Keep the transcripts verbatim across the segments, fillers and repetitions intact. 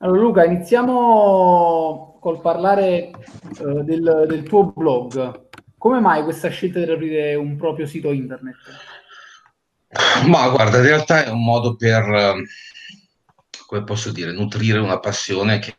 Allora Luca, iniziamo col parlare eh, del, del tuo blog. Come mai questa scelta di aprire un proprio sito internet? Ma guarda, in realtà è un modo per, eh, come posso dire, nutrire una passione che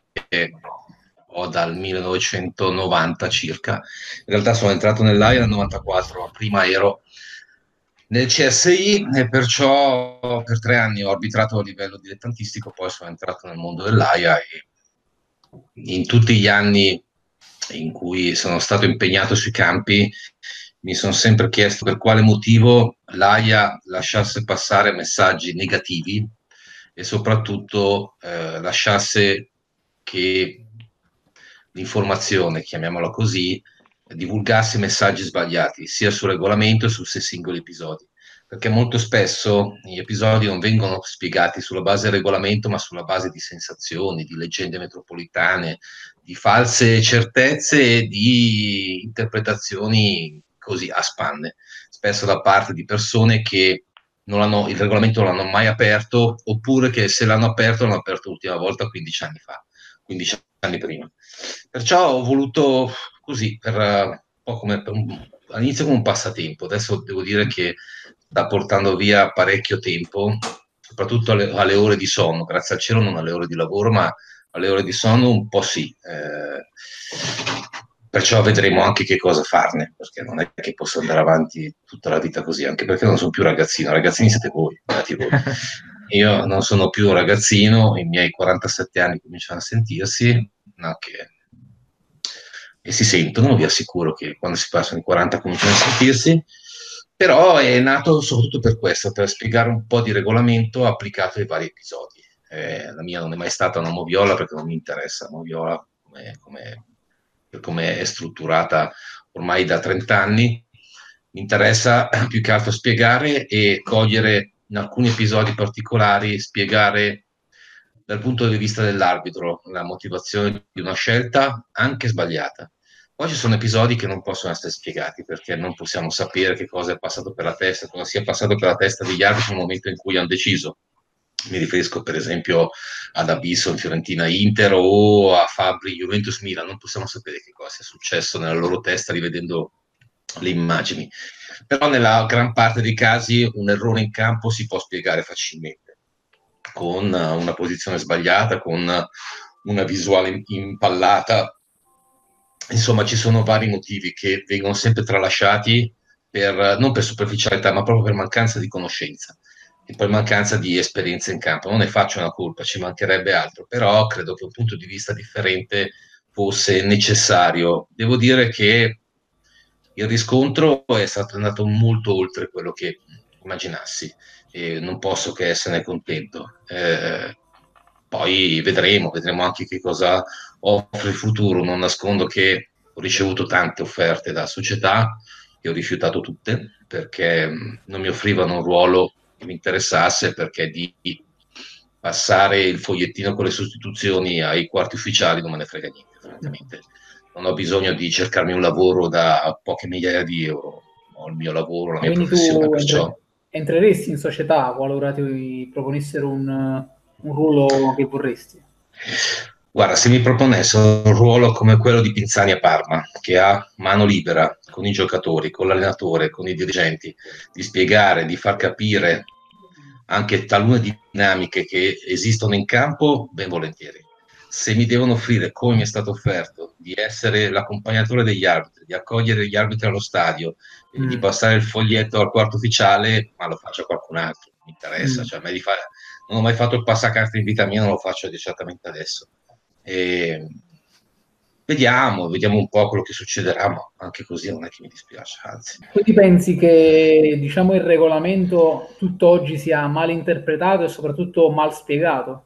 ho dal millenovecentonovanta circa. In realtà sono entrato nell'AIA nel novantaquattro, ma prima ero nel C S I e perciò per tre anni ho arbitrato a livello dilettantistico, poi sono entrato nel mondo dell'AIA e in tutti gli anni in cui sono stato impegnato sui campi mi sono sempre chiesto per quale motivo l'AIA lasciasse passare messaggi negativi e soprattutto eh, lasciasse che l'informazione, chiamiamola così, divulgasse messaggi sbagliati sia sul regolamento che su sei singoli episodi. Perché molto spesso gli episodi non vengono spiegati sulla base del regolamento, ma sulla base di sensazioni, di leggende metropolitane, di false certezze e di interpretazioni così a spanne, spesso da parte di persone che non hanno, il regolamento non l'hanno mai aperto, oppure che se l'hanno aperto l'hanno aperto l'ultima volta quindici anni fa, quindici anni prima. Perciò ho voluto così, per, uh, un po' come per un, all'inizio come un passatempo, adesso devo dire che sta portando via parecchio tempo, soprattutto alle, alle ore di sonno, grazie al cielo non alle ore di lavoro, ma alle ore di sonno un po' sì. Eh, perciò vedremo anche che cosa farne, perché non è che posso andare avanti tutta la vita così, anche perché non sono più ragazzino, ragazzini siete voi, beati voi. Io non sono più un ragazzino, i miei quarantasette anni cominciano a sentirsi, no, che- e si sentono, vi assicuro che quando si passano i quaranta cominciano a sentirsi, però è nato soprattutto per questo, per spiegare un po' di regolamento applicato ai vari episodi. Eh, la mia non è mai stata una moviola perché non mi interessa la moviola come, come- per come è strutturata ormai da trenta anni. Mi interessa più che altro spiegare e cogliere in alcuni episodi particolari, spiegare dal punto di vista dell'arbitro la motivazione di una scelta anche sbagliata. Poi ci sono episodi che non possono essere spiegati perché non possiamo sapere che cosa è passato per la testa, cosa sia passato per la testa degli arbitri nel momento in cui hanno deciso. Mi riferisco per esempio ad Abisso in Fiorentina Inter o a Fabri Juventus Milan, non possiamo sapere che cosa sia successo nella loro testa rivedendo le immagini. Però nella gran parte dei casi un errore in campo si può spiegare facilmente, con una posizione sbagliata, con una visuale impallata. Insomma, ci sono vari motivi che vengono sempre tralasciati per, non per superficialità, ma proprio per mancanza di conoscenza e per mancanza di esperienza in campo. Non ne faccio una colpa, ci mancherebbe altro, però credo che un punto di vista differente fosse necessario. Devo dire che il riscontro è stato andato molto oltre quello che immaginassi e non posso che esserne contento. Eh, poi vedremo, vedremo anche che cosa offre il futuro. Non nascondo che ho ricevuto tante offerte da società che ho rifiutato tutte perché mh, non mi offrivano un ruolo che mi interessasse, perché di passare il fogliettino con le sostituzioni ai quarti ufficiali non me ne frega niente, francamente. Non ho bisogno di cercarmi un lavoro da poche migliaia di euro, ho il mio lavoro, la Ma mia quindi professione, tu perciò. entre- entreresti in società qualora ti proponessero un, un ruolo che vorresti? Guarda, se mi proponessero un ruolo come quello di Pinzani a Parma, che ha mano libera con i giocatori, con l'allenatore, con i dirigenti, di spiegare, di far capire anche talune dinamiche che esistono in campo, ben volentieri. Se mi devono offrire, come mi è stato offerto, di essere l'accompagnatore degli arbitri, di accogliere gli arbitri allo stadio e di Mm, passare il foglietto al quarto ufficiale, ma lo faccio a qualcun altro, mi interessa. mm. Cioè, a me di fare non ho mai fatto il passacarte in vita mia, non lo faccio esattamente adesso. E vediamo, vediamo un po' quello che succederà, ma anche così non è che mi dispiace, anzi. Quindi pensi che, diciamo, il regolamento tutt'oggi sia mal interpretato e soprattutto mal spiegato?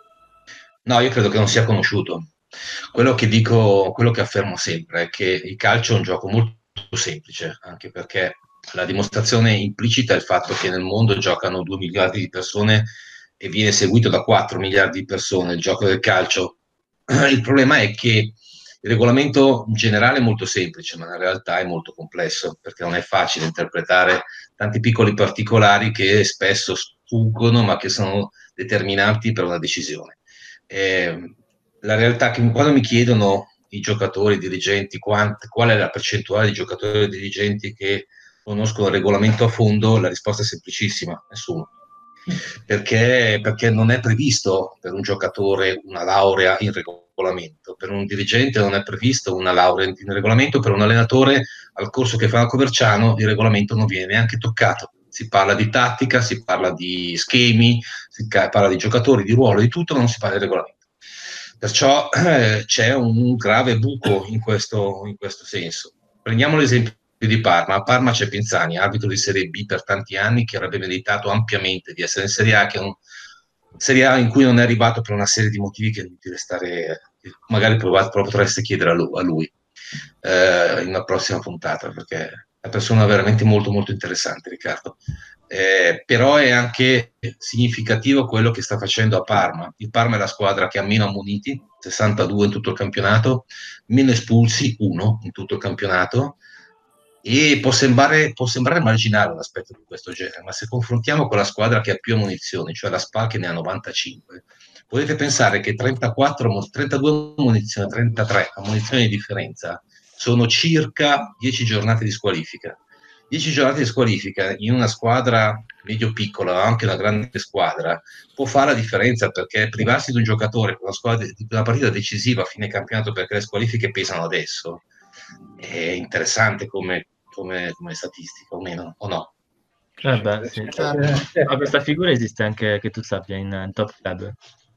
No, io credo che non sia conosciuto. Quello che dico, quello che affermo sempre è che il calcio è un gioco molto semplice, anche perché la dimostrazione implicita è il fatto che nel mondo giocano due miliardi di persone e viene seguito da quattro miliardi di persone il gioco del calcio. Il problema è che il regolamento in generale è molto semplice, ma in realtà è molto complesso, perché non è facile interpretare tanti piccoli particolari che spesso sfuggono, ma che sono determinanti per una decisione. Eh, la realtà è che quando mi chiedono i giocatori, i dirigenti, quant- qual è la percentuale di giocatori e dirigenti che conoscono il regolamento a fondo, la risposta è semplicissima: nessuno. Perché, perché non è previsto per un giocatore una laurea in regolamento, per un dirigente non è previsto una laurea in regolamento, per un allenatore al corso che fa a Coverciano il regolamento non viene neanche toccato. Si parla di tattica, si parla di schemi, si parla di giocatori, di ruolo, di tutto, ma non si parla di regolamento. Perciò eh, c'è un grave buco in questo, in questo senso. Prendiamo l'esempio di Parma. A Parma c'è Pinzani, arbitro di Serie B per tanti anni, che avrebbe meritato ampiamente di essere in Serie A, che è un Serie A in cui non è arrivato per una serie di motivi che è inutile stare, magari provate, potreste chiedere a lui, a lui eh, in una prossima puntata, perché è una persona veramente molto molto interessante, Riccardo. Eh, però è anche significativo quello che sta facendo a Parma. Il Parma è la squadra che ha meno ammoniti, sessantadue in tutto il campionato, meno espulsi, uno in tutto il campionato, e può sembrare, può sembrare marginale un aspetto di questo genere, ma se confrontiamo con la squadra che ha più ammunizioni, cioè la Spal che ne ha novantacinque, potete pensare che trentaquattro, trentadue munizioni, trentatré ammunizioni di differenza sono circa dieci giornate di squalifica. dieci giornate di squalifica in una squadra medio-piccola, anche una grande squadra, può fare la differenza, perché privarsi di un giocatore con una, squadra, una partita decisiva a fine campionato perché le squalifiche pesano adesso è interessante come, come, come statistica, o meno, o no? Eh beh, sì. Certo. Ma questa figura esiste anche, che tu sappia, in, in Top Club.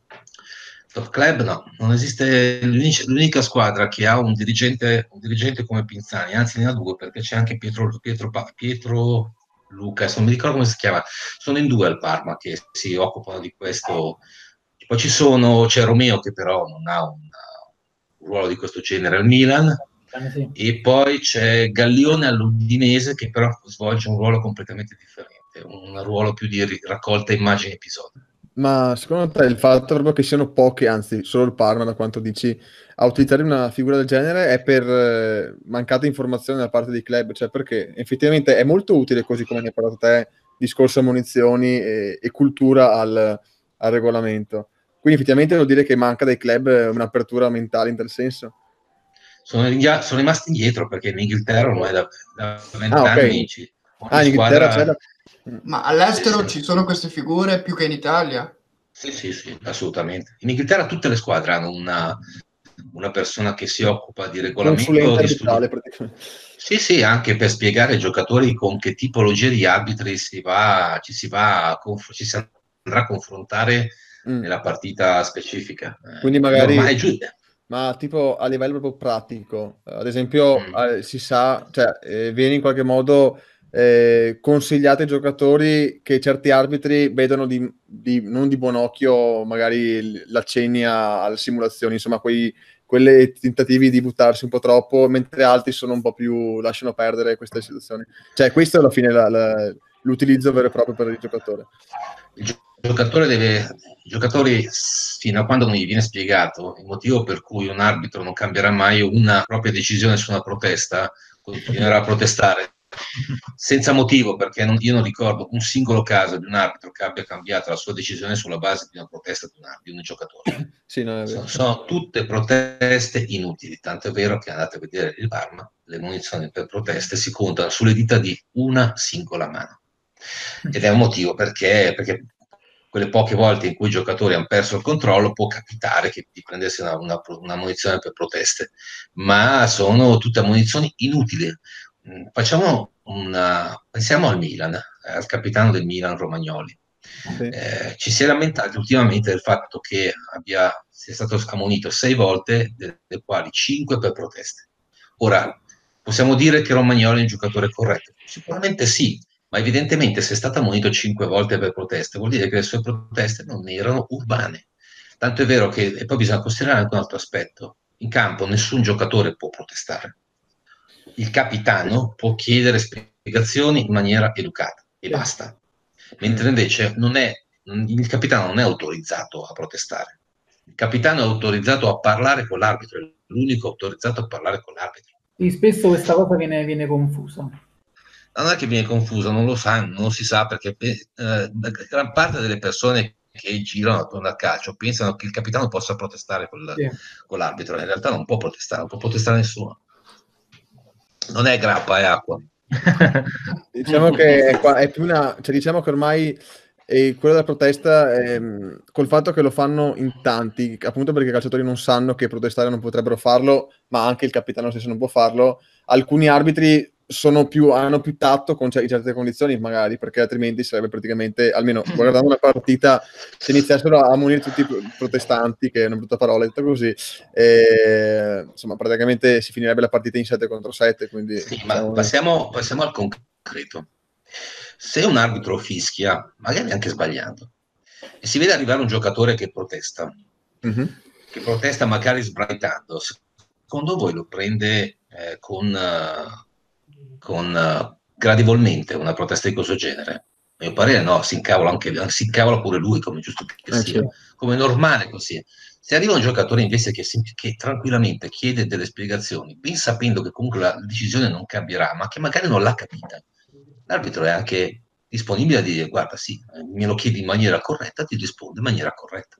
Top Club no, non esiste. L'unica, l'unica squadra che ha un dirigente, un dirigente come Pinzani, anzi ne ha due, perché c'è anche Pietro, Pietro, Pietro Lucas, non mi ricordo come si chiama, sono in due al Parma che si occupano di questo. Poi ci sono, c'è Romeo che però non ha un, un ruolo di questo genere al Milan, Sì. e poi c'è Gallione all'Udinese che però svolge un ruolo completamente differente, un ruolo più di raccolta immagini episodi. Ma secondo te il fatto proprio che siano pochi, anzi solo il Parma, da quanto dici, a utilizzare una figura del genere è per eh, mancata informazione da parte dei club? Cioè perché effettivamente è molto utile, così come ne hai parlato te, discorso munizioni e, e cultura al, al regolamento. Quindi effettivamente vuol dire che manca dai club un'apertura mentale in tal senso? Sono, sono rimasti indietro perché in Inghilterra ormai da, da Ah, ok. vent'anni ci- ogni Ah, in Inghilterra c'è squadra. la... Ma all'estero Sì, sì. ci sono queste figure più che in Italia? Sì, sì, sì, assolutamente. In Inghilterra tutte le squadre hanno una, una persona che si occupa di regolamento, consulente di studi. arbitrale praticamente. Sì, sì, anche per spiegare ai giocatori con che tipologia di arbitri si va, ci si va a conf- ci si andrà a confrontare Mm. nella partita specifica. Quindi Eh, magari, normale, giù. ma tipo a livello proprio pratico, ad esempio, Mm. eh, si sa, cioè, eh, viene in qualche modo eh, consigliato ai giocatori che certi arbitri vedono di, di- non di buon occhio magari l- l'accenni a- alle simulazioni, insomma, quei quelle tentativi di buttarsi un po' troppo, mentre altri sono un po' più lasciano perdere queste situazioni. Cioè, questo è alla fine la- la- l'utilizzo vero e proprio per il giocatore. Il gio- giocatore deve, i giocatori, fino a quando non gli viene spiegato il motivo per cui un arbitro non cambierà mai una propria decisione su una protesta, continuerà a protestare senza motivo, perché non- io non ricordo un singolo caso di un arbitro che abbia cambiato la sua decisione sulla base di una protesta di un, arbitro, di un giocatore. Sì, no, è vero. Sono, sono tutte proteste inutili, tanto è vero che andate a vedere il Parma, le munizioni per proteste si contano sulle dita di una singola mano. Ed è un motivo perché, perché quelle poche volte in cui i giocatori hanno perso il controllo può capitare che ti prendesse una, una, una munizione per proteste, ma sono tutte munizioni inutili. Mm, Facciamo una, pensiamo al Milan, eh, al capitano del Milan Romagnoli. Sì. Eh, ci si è lamentati ultimamente del fatto che abbia, sia stato ammonito sei volte, delle quali cinque per proteste. Ora, possiamo dire che Romagnoli è un giocatore corretto? Sicuramente sì, ma evidentemente se è stato ammonito cinque volte per proteste, vuol dire che le sue proteste non erano urbane. Tanto è vero che, e poi bisogna considerare anche un altro aspetto, in campo nessun giocatore può protestare. Il capitano può chiedere spiegazioni in maniera educata e basta. Mentre invece non è, il capitano non è autorizzato a protestare. Il capitano è autorizzato a parlare con l'arbitro, è l'unico autorizzato a parlare con l'arbitro. Sì, spesso questa cosa viene, viene confusa. Non è che viene confusa, non lo sa, non lo si sa, perché eh, gran parte delle persone che girano attorno al calcio pensano che il capitano possa protestare con, Sì. con l'arbitro, in realtà non può protestare, non può protestare nessuno. Non è grappa, è acqua. Diciamo che è, qua- è più una, cioè diciamo che ormai eh, quello della protesta, ehm, col fatto che lo fanno in tanti, appunto perché i calciatori non sanno che protestare non potrebbero farlo, ma anche il capitano stesso non può farlo, alcuni arbitri sono più, hanno più tatto con cer- in certe condizioni magari, perché altrimenti sarebbe praticamente, almeno guardando una partita, se iniziassero a munire tutti i pro- protestanti, che è una brutta parola detta così, eh, insomma praticamente si finirebbe la partita in sette contro sette, quindi Sì, ma diciamo, passiamo, passiamo al concreto. Se un arbitro fischia, magari anche sbagliando, e si vede arrivare un giocatore che protesta, mhm. che protesta magari sbraitando, secondo voi lo prende eh, con, eh, con eh, gradevolmente una protesta di questo genere? A mio parere no, si incavola anche, si incavola pure lui, come giusto che Eh, sia, sì. come normale così. Se arriva un giocatore invece che, sem- che tranquillamente chiede delle spiegazioni, ben sapendo che comunque la decisione non cambierà, ma che magari non l'ha capita, l'arbitro è anche disponibile a dire: guarda, sì, eh, me lo chiedi in maniera corretta, ti rispondo in maniera corretta.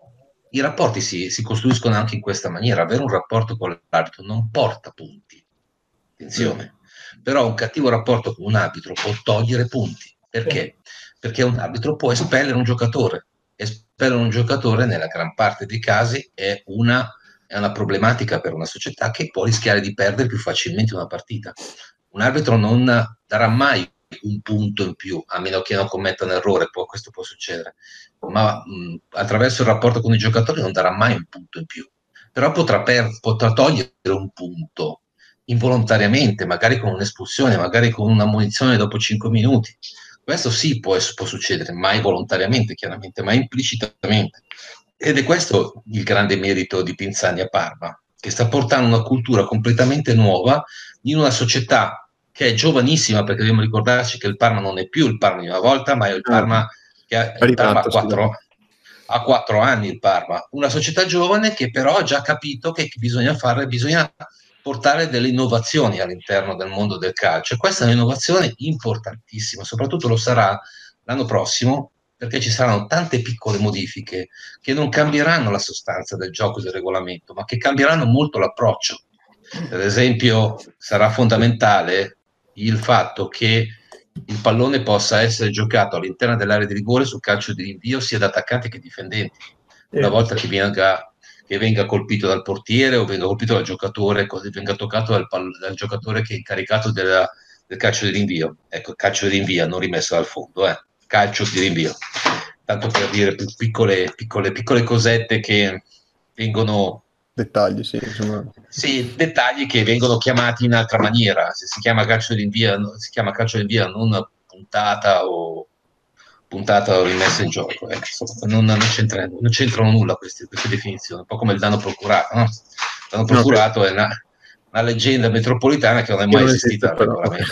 I rapporti si, si costruiscono anche in questa maniera. Avere un rapporto con l'arbitro non porta punti, attenzione, però un cattivo rapporto con un arbitro può togliere punti. Perché? Perché un arbitro può espellere un giocatore. Espellere un giocatore nella gran parte dei casi è una, è una problematica per una società che può rischiare di perdere più facilmente una partita. Un arbitro non darà mai un punto in più, a meno che non commetta un errore, può, questo può succedere, ma mh, attraverso il rapporto con i giocatori non darà mai un punto in più, però potrà, per, potrà togliere un punto involontariamente, magari con un'espulsione, magari con una munizione dopo cinque minuti. Questo sì può, può succedere, mai volontariamente chiaramente, ma implicitamente. Ed è questo il grande merito di Pinzani a Parma, che sta portando una cultura completamente nuova in una società che è giovanissima, perché dobbiamo ricordarci che il Parma non è più il Parma di una volta, ma è il Parma che ha, il Parma ha quattro, ha quattro anni, il Parma. Una società giovane che però ha già capito che bisogna fare, bisogna portare delle innovazioni all'interno del mondo del calcio. E questa è un'innovazione importantissima, soprattutto lo sarà l'anno prossimo, perché ci saranno tante piccole modifiche che non cambieranno la sostanza del gioco e del regolamento, ma che cambieranno molto l'approccio. Per esempio, sarà fondamentale il fatto che il pallone possa essere giocato all'interno dell'area di rigore sul calcio di rinvio sia da attaccanti che difendenti. Una volta che venga, che venga colpito dal portiere o venga colpito dal giocatore, così venga toccato dal, dal giocatore che è incaricato della, del calcio di rinvio. Ecco, calcio di rinvio, non rimesso dal fondo, eh. Calcio di rinvio. Tanto per dire piccole, piccole, piccole cosette che vengono... Dettagli, sì, insomma. Sì, dettagli che vengono chiamati in altra maniera. Se si chiama calcio di rinvio, si chiama calcio di rinvio, non puntata o puntata o rimessa in gioco. Eh. Non, non, c'entra, non c'entrano nulla queste, queste definizioni, un po' come il danno procurato. No? Il danno procurato okay. è una, una leggenda metropolitana che non è mai non esistita nel regolamento.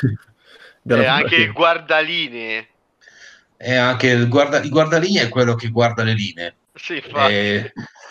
E anche il guardalinee. E anche il, guarda, il guardalinee è quello che guarda le linee. Sì, infatti. Eh,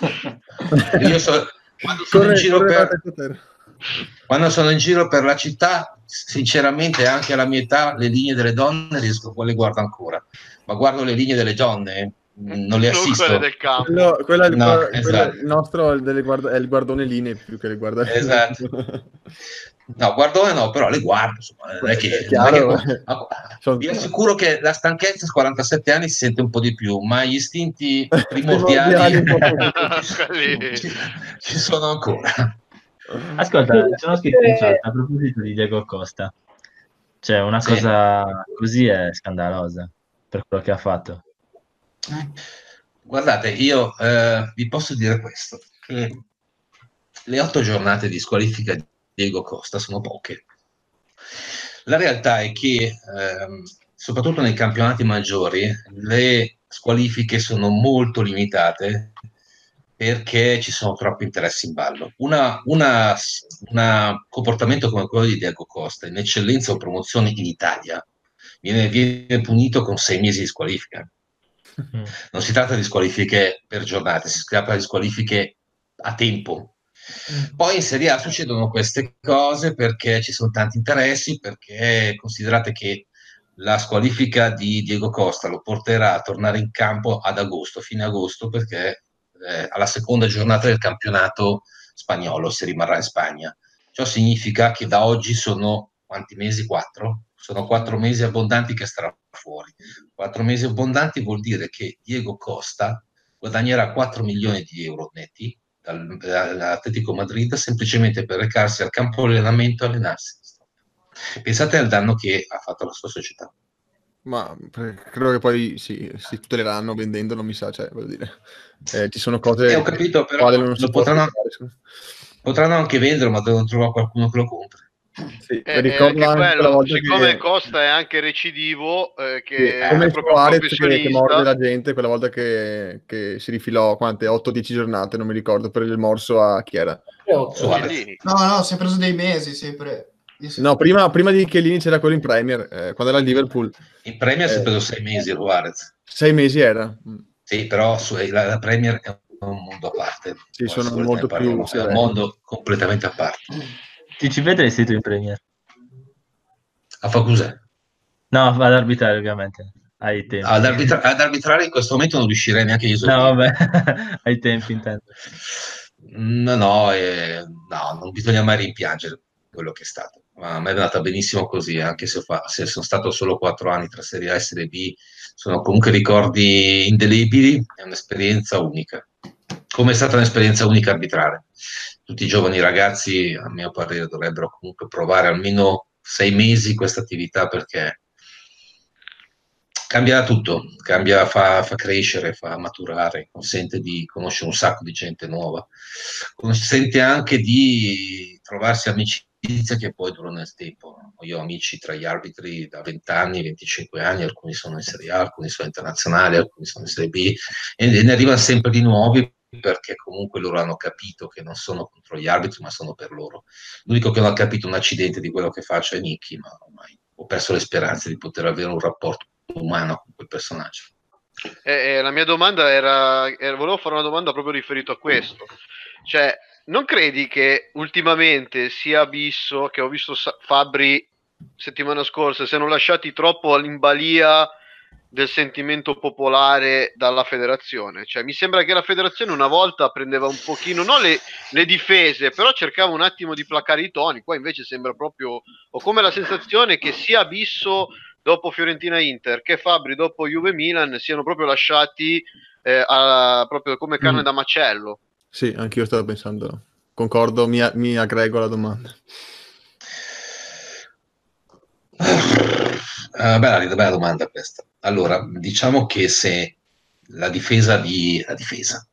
io so, quando sono, corre, in giro per, quando sono in giro per la città, sinceramente anche alla mia età le linee delle donne riesco, quelle guardo ancora, ma guardo le linee delle donne, non le assisto. Non quelle del campo. Quello, quello è il, no, quello, esatto. il nostro è il, guarda, è il guardone linee più che il guardone. Esatto. No, guardone no, però le guardo, insomma, non è che, è chiaro, non è che vi assicuro che la stanchezza a quarantasette anni si sente un po' di più, ma gli istinti primordiali ci, ci sono ancora. Ascolta, ci sono scritto in chat a proposito di Diego Costa. Cioè, una sì. cosa così è scandalosa per quello che ha fatto. Guardate, io eh, vi posso dire questo, che le otto giornate di squalifica di Diego Costa sono poche. La realtà è che, ehm, soprattutto nei campionati maggiori, le squalifiche sono molto limitate perché ci sono troppi interessi in ballo. Un comportamento come quello di Diego Costa, in eccellenza o promozione in Italia, viene, viene punito con sei mesi di squalifica. Non si tratta di squalifiche per giornate, si tratta di squalifiche a tempo. Poi in Serie A succedono queste cose perché ci sono tanti interessi, perché considerate che la squalifica di Diego Costa lo porterà a tornare in campo ad agosto, fine agosto, perché eh, alla seconda giornata del campionato spagnolo, se rimarrà in Spagna. Ciò significa che da oggi sono quanti mesi? Quattro? Sono quattro mesi abbondanti che starà fuori. Quattro mesi abbondanti vuol dire che Diego Costa guadagnerà quattro milioni di euro netti dall'Atletico Madrid semplicemente per recarsi al campo di allenamento e allenarsi. Pensate al danno che ha fatto la sua società. Ma credo che poi si, si tuteleranno vendendolo, mi sa, cioè, voglio dire, eh, ci sono cose eh, ho capito, però quali non lo si potranno, fare. potranno anche venderlo, ma devono trovare qualcuno che lo compri. Sì, eh, ricordo anche anche quello, volta siccome che... Costa è anche recidivo, eh, che Sì, è come proprio un Suarez che, che professionista, morde la gente quella volta che, che si rifilò quante otto dieci giornate, non mi ricordo, per il morso a chi era. Suarez. No, no, si è preso dei mesi sempre. No, prima, prima di Chiellini c'era quello in Premier, eh, quando era il Liverpool. In Premier si è Eh, preso sei mesi Suarez. Sei mesi era. Sì, però su, la, la Premier è un mondo a parte. Sì, Poi, sono se volete molto ne parliamo, più è un severi. mondo completamente a parte. Ti ci vedresti tu in Premier? A fa cos'è? No, ad arbitrare ovviamente, ai tempi. Ad, arbitra- ad arbitrare in questo momento non riuscirei neanche io. No, vabbè, ai tempi intendo. No, no, eh, no, non bisogna mai rimpiangere quello che è stato. Ma a me è andata benissimo così, anche se, fa, se sono stato solo quattro anni tra Serie A e Serie B, sono comunque ricordi indelebili, è un'esperienza unica. Come è stata un'esperienza unica arbitrare. Tutti i giovani ragazzi, a mio parere, dovrebbero comunque provare almeno sei mesi questa attività perché cambia tutto, cambia, fa, fa crescere, fa maturare, consente di conoscere un sacco di gente nuova, consente anche di trovarsi amicizie che poi durano nel tempo. Io ho amici tra gli arbitri da venti anni, venticinque anni, alcuni sono in Serie A, alcuni sono internazionali, alcuni sono in Serie B e ne arrivano sempre di nuovi perché comunque loro hanno capito che non sono contro gli arbitri ma sono per loro. L'unico che non ha capito un accidente di quello che faccio è Nicky, ma ormai ho perso le speranze di poter avere un rapporto umano con quel personaggio. Eh, eh, la mia domanda era, era, volevo fare una domanda proprio riferito a questo, cioè non credi che ultimamente sia Abisso, che ho visto Fabbri settimana scorsa, siano lasciati troppo all'imbalia del sentimento popolare dalla federazione? Cioè mi sembra che la federazione una volta prendeva un pochino, non le, le difese, però cercava un attimo di placare i toni. Qua invece sembra proprio, ho come la sensazione che sia Abisso dopo Fiorentina-Inter che Fabbri dopo Juve-Milan siano proprio lasciati eh, a, proprio come carne mm. da macello. Sì, anch'io stavo pensando, concordo, mi, mi aggrego alla domanda. Uh, bella, bella domanda questa. Allora, diciamo che se la difesa di la difesa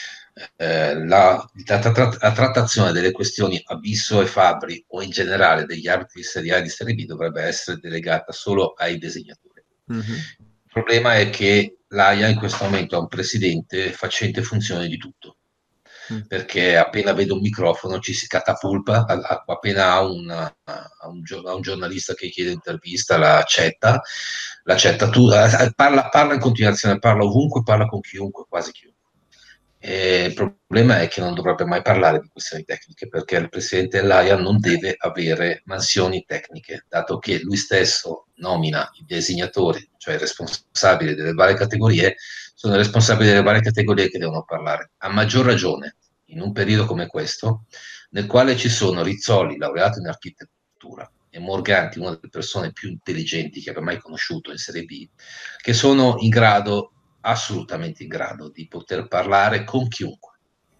eh, la, la, tra, la trattazione delle questioni Abisso e Fabbri o in generale degli arbitri di Serie A e di Serie B dovrebbe essere delegata solo ai designatori. Mm-hmm. Il problema è che l'A I A in questo momento ha un presidente facente funzione di tutto, mm. perché appena vede un microfono ci si catapulta, appena ha, una, ha, un, ha un giornalista che chiede intervista la accetta, l'accetta tu, parla, parla in continuazione, parla ovunque, parla con chiunque, quasi chiunque. E il problema è che non dovrebbe mai parlare di questioni tecniche perché il presidente dell'A I A non deve avere mansioni tecniche, dato che lui stesso nomina i designatori, cioè i responsabili delle varie categorie, sono i responsabili delle varie categorie che devono parlare. A maggior ragione in un periodo come questo, nel quale ci sono Rizzoli, laureato in architettura, e Morganti, una delle persone più intelligenti che abbia mai conosciuto in Serie B, che sono in grado assolutamente in grado di poter parlare con chiunque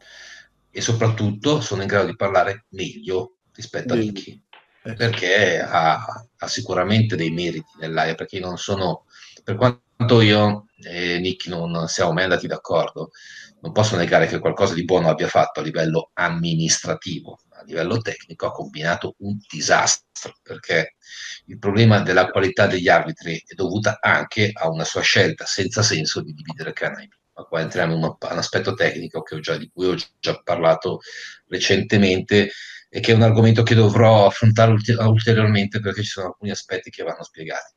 e soprattutto sono in grado di parlare meglio rispetto a Nicky eh. perché ha, ha sicuramente dei meriti nell'A I A, perché io non sono, per quanto io e Nicky non siamo mai andati d'accordo, non posso negare che qualcosa di buono abbia fatto a livello amministrativo. A livello tecnico ha combinato un disastro, perché il problema della qualità degli arbitri è dovuta anche a una sua scelta senza senso di dividere canali. Ma qua entriamo in un, un aspetto tecnico che ho già, di cui ho già parlato recentemente e che è un argomento che dovrò affrontare ulter- ulteriormente perché ci sono alcuni aspetti che vanno spiegati.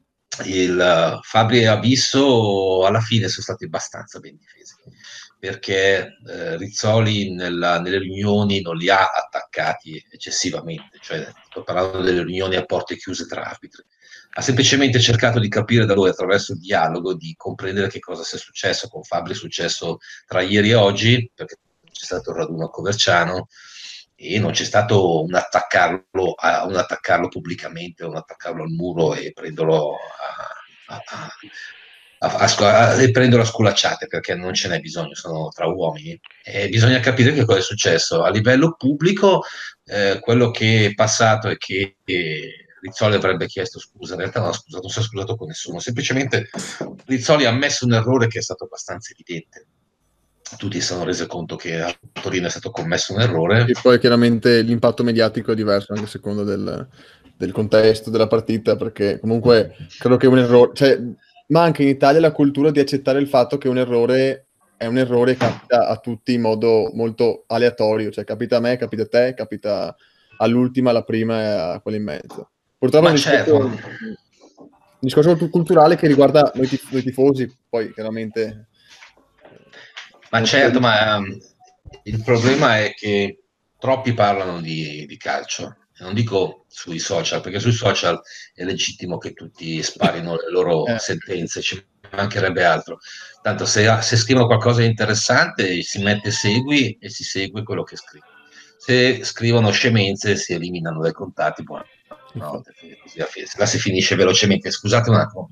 Il uh, Fabbri e Abisso alla fine sono stati abbastanza ben difesi, perché eh, Rizzoli nella, nelle riunioni non li ha attaccati eccessivamente, cioè sto parlando delle riunioni a porte chiuse tra arbitri, ha semplicemente cercato di capire da lui attraverso il dialogo, di comprendere che cosa sia successo. Con Fabbri è successo tra ieri e oggi, perché c'è stato il raduno a Coverciano e non c'è stato un attaccarlo, a, un attaccarlo pubblicamente, un attaccarlo al muro e prenderlo a, a, a, a, a, e prenderlo a sculacciate, perché non ce n'è bisogno, sono tra uomini. E bisogna capire che cosa è successo. A livello pubblico, eh, quello che è passato è che... Eh, Rizzoli avrebbe chiesto scusa, in realtà non, scusa, non si è scusato con nessuno, semplicemente Rizzoli ha ammesso un errore che è stato abbastanza evidente. Tutti si sono resi conto che a Torino è stato commesso un errore. E poi chiaramente l'impatto mediatico è diverso anche a seconda del, del contesto della partita, perché comunque credo che un errore, cioè, ma anche in Italia la cultura di accettare il fatto che un errore è un errore e capita a tutti in modo molto aleatorio, cioè capita a me, capita a te, capita all'ultima, alla prima e a quella in mezzo. Purtroppo è un discorso, certo. un discorso culturale che riguarda noi, tif- noi tifosi, poi chiaramente. Ma certo, ma um, il problema è che troppi parlano di, di calcio. Non dico sui social, perché sui social è legittimo che tutti sparino le loro Eh. sentenze, ci mancherebbe altro. Tanto se, se scrivono qualcosa di interessante si mette segui e si segue quello che scrivono. Se scrivono scemenze si eliminano dai contatti. Buona notte, così la si finisce velocemente. Scusate un attimo.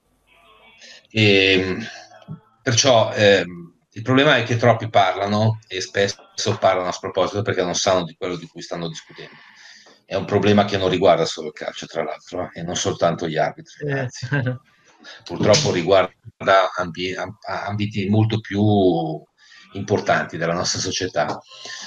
E, perciò ehm, il problema è che troppi parlano e spesso parlano a sproposito perché non sanno di quello di cui stanno discutendo. È un problema che non riguarda solo il calcio, tra l'altro, eh, e non soltanto gli arbitri, anzi, purtroppo riguarda ambi- ambiti molto più importanti della nostra società.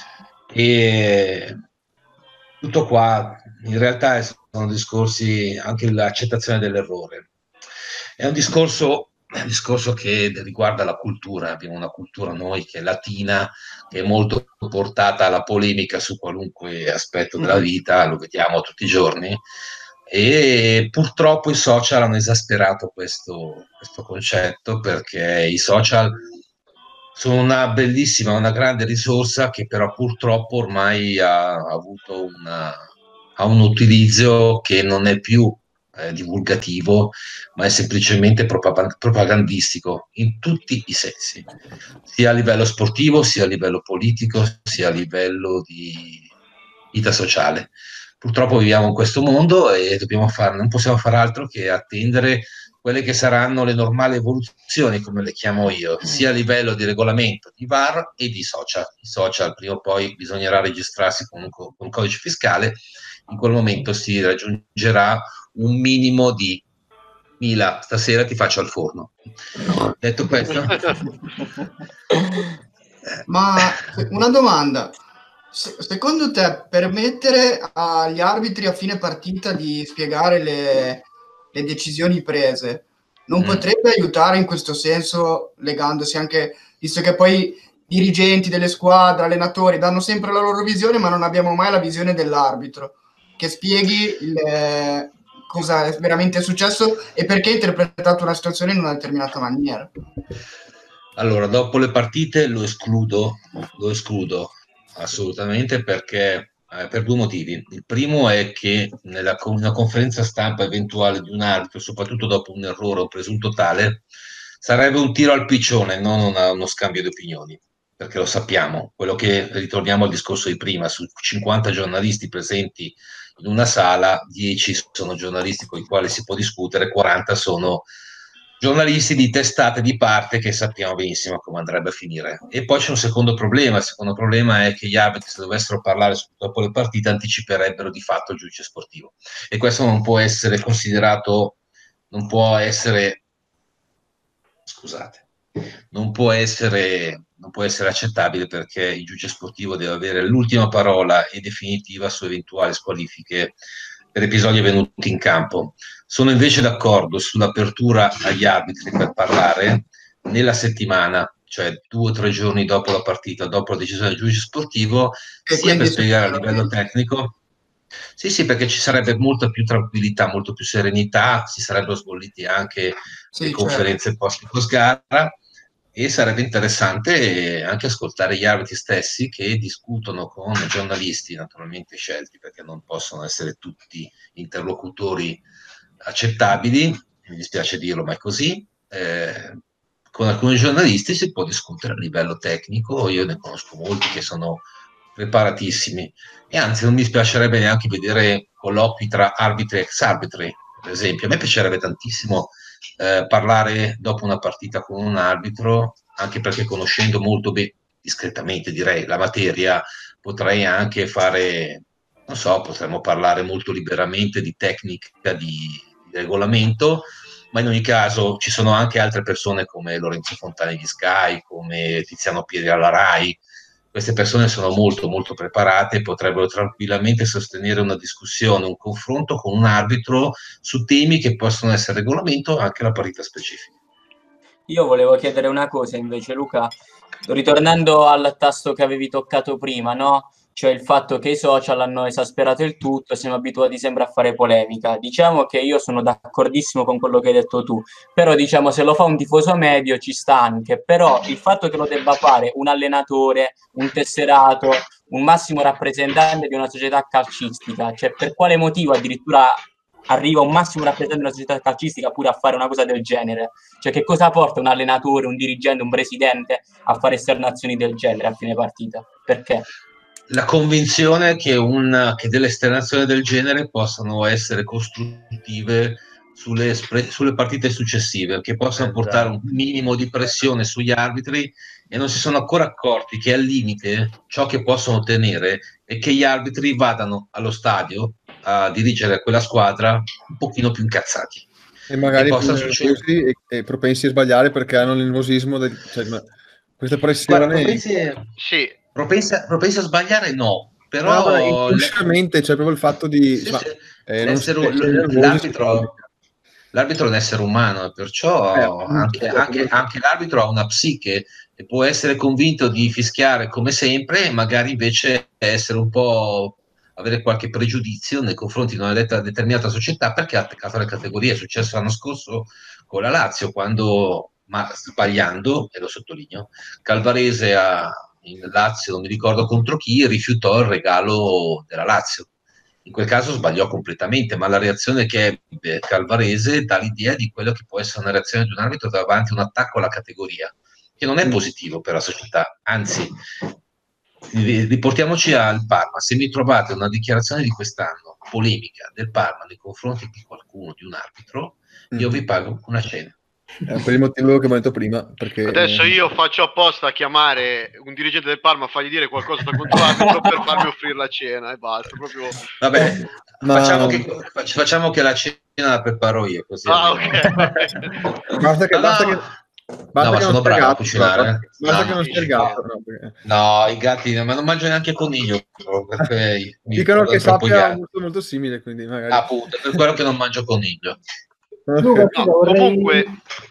E tutto qua, in realtà, sono discorsi, anche l'accettazione dell'errore. È un discorso, è un discorso che riguarda la cultura. Abbiamo una cultura noi che è latina, che è molto portata alla polemica su qualunque aspetto della vita, lo vediamo tutti i giorni, e purtroppo i social hanno esasperato questo, questo concetto, perché i social sono una bellissima, una grande risorsa che però purtroppo ormai ha, ha avuto una, ha un utilizzo che non è più eh, divulgativo, ma è semplicemente propag- propagandistico in tutti i sensi, sia a livello sportivo, sia a livello politico, sia a livello di vita sociale. Purtroppo viviamo in questo mondo e dobbiamo fare, non possiamo fare altro che attendere quelle che saranno le normali evoluzioni, come le chiamo io, sia a livello di regolamento, di V A R e di social. I social prima o poi bisognerà registrarsi con un, con un codice fiscale, in quel momento si raggiungerà un minimo di Mila, stasera ti faccio al forno. Detto questo, Ma una domanda. Se- Secondo te, permettere agli arbitri a fine partita di spiegare le, le decisioni prese non Mm. potrebbe aiutare in questo senso, legandosi anche, visto che poi dirigenti delle squadre, allenatori danno sempre la loro visione, ma non abbiamo mai la visione dell'arbitro, che spieghi il- cosa è veramente successo e perché ha interpretato una situazione in una determinata maniera. Allora, dopo le partite lo escludo, lo escludo assolutamente, perché eh, per due motivi. Il primo è che nella co- una conferenza stampa eventuale di un arbitro, soprattutto dopo un errore o presunto tale, sarebbe un tiro al piccione, non una- uno scambio di opinioni, perché lo sappiamo. Quello che ritorniamo al discorso di prima, su cinquanta giornalisti presenti in una sala, dieci sono giornalisti con i quali si può discutere, quaranta sono giornalisti di testate di parte che sappiamo benissimo come andrebbe a finire. E poi c'è un secondo problema. Il secondo problema è che gli arbitri, se dovessero parlare dopo le partite, anticiperebbero di fatto il giudice sportivo. E questo non può essere considerato, non può essere, scusate, non può essere, non può essere accettabile, perché il giudice sportivo deve avere l'ultima parola e definitiva su eventuali squalifiche per episodi avvenuti in campo. Sono invece d'accordo sull'apertura agli arbitri per parlare nella settimana, cioè due o tre giorni dopo la partita, dopo la decisione del giudice sportivo, E sia per quindi spiegare a livello tecnico. Sì, sì, perché ci sarebbe molta più tranquillità, molto più serenità, si sarebbero sbolliti anche sì, le certo. conferenze post gara, e sarebbe interessante anche ascoltare gli arbitri stessi che discutono con giornalisti naturalmente scelti, perché non possono essere tutti interlocutori accettabili, mi dispiace dirlo, ma è così. Eh, con alcuni giornalisti si può discutere a livello tecnico, io ne conosco molti che sono preparatissimi, e anzi non mi dispiacerebbe neanche vedere colloqui tra arbitri e ex arbitri, per esempio. A me piacerebbe tantissimo eh, parlare dopo una partita con un arbitro, anche perché conoscendo molto bene, discretamente direi, la materia, potrei anche fare, non so, potremmo parlare molto liberamente di tecnica, di, di regolamento, ma in ogni caso ci sono anche altre persone come Lorenzo Fontani di Sky, come Tiziano Pieri alla Rai. Queste persone sono molto molto preparate e potrebbero tranquillamente sostenere una discussione, un confronto con un arbitro su temi che possono essere regolamento anche la partita specifica. Io volevo chiedere una cosa invece, Luca, ritornando al tasto che avevi toccato prima, no? Cioè il fatto che i social hanno esasperato il tutto, siamo abituati sempre a fare polemica. Diciamo che io sono d'accordissimo con quello che hai detto tu, però diciamo se lo fa un tifoso medio ci sta anche, però il fatto che lo debba fare un allenatore, un tesserato, un massimo rappresentante di una società calcistica, cioè per quale motivo addirittura arriva un massimo rappresentante di una società calcistica pure a fare una cosa del genere? Cioè che cosa porta un allenatore, un dirigente, un presidente a fare esternazioni del genere a fine partita? Perché? La convinzione che, un, che delle esternazioni del genere possano essere costruttive sulle, sulle partite successive, che possano esatto. portare un minimo di pressione sugli arbitri, e non si sono ancora accorti che al limite ciò che possono ottenere è che gli arbitri vadano allo stadio a dirigere quella squadra un pochino più incazzati. E magari e più nervosi e, e propensi a sbagliare perché hanno il nervosismo, del, cioè, questa pressione... Guarda, propensi, sì. propensi, a, propensi a sbagliare no, però... No, inconsciamente, c'è cioè proprio il fatto di... Sì, ma, sì. eh, l'arbitro, l'arbitro è un essere umano, perciò eh, anche, anche, anche l'arbitro ha una psiche e può essere convinto di fischiare come sempre e magari invece essere un po'... avere qualche pregiudizio nei confronti di una determinata società perché ha attaccato le categorie. È successo l'anno scorso con la Lazio, quando, ma sbagliando, e lo sottolineo, Calvarese a, in Lazio, non mi ricordo contro chi, rifiutò il regalo della Lazio. In quel caso sbagliò completamente, ma la reazione che ebbe Calvarese dà l'idea di quello che può essere una reazione di un arbitro davanti a un attacco alla categoria, che non è positivo per la società, anzi. Riportiamoci al Parma. Se mi trovate una dichiarazione di quest'anno polemica del Parma nei confronti di qualcuno, di un arbitro, io vi pago una cena. È per il motivo che ho detto prima, perché... Adesso io faccio apposta a chiamare un dirigente del Parma a fargli dire qualcosa contro l'arbitro per farmi offrire la cena e basta. Proprio... Vabbè, Ma... facciamo, che, facciamo che la cena la preparo io, così ah, okay. basta che, no, basta no. che... Basta no, ma sono bravo a cucinare. No, basta no, che non sia il gatto. No, perché... no, i gatti, ma non mangio neanche coniglio. Perché dicono che sappia molto, molto simile, quindi magari... Appunto, per quello che non mangio coniglio. Luca, no, vorrei... Comunque,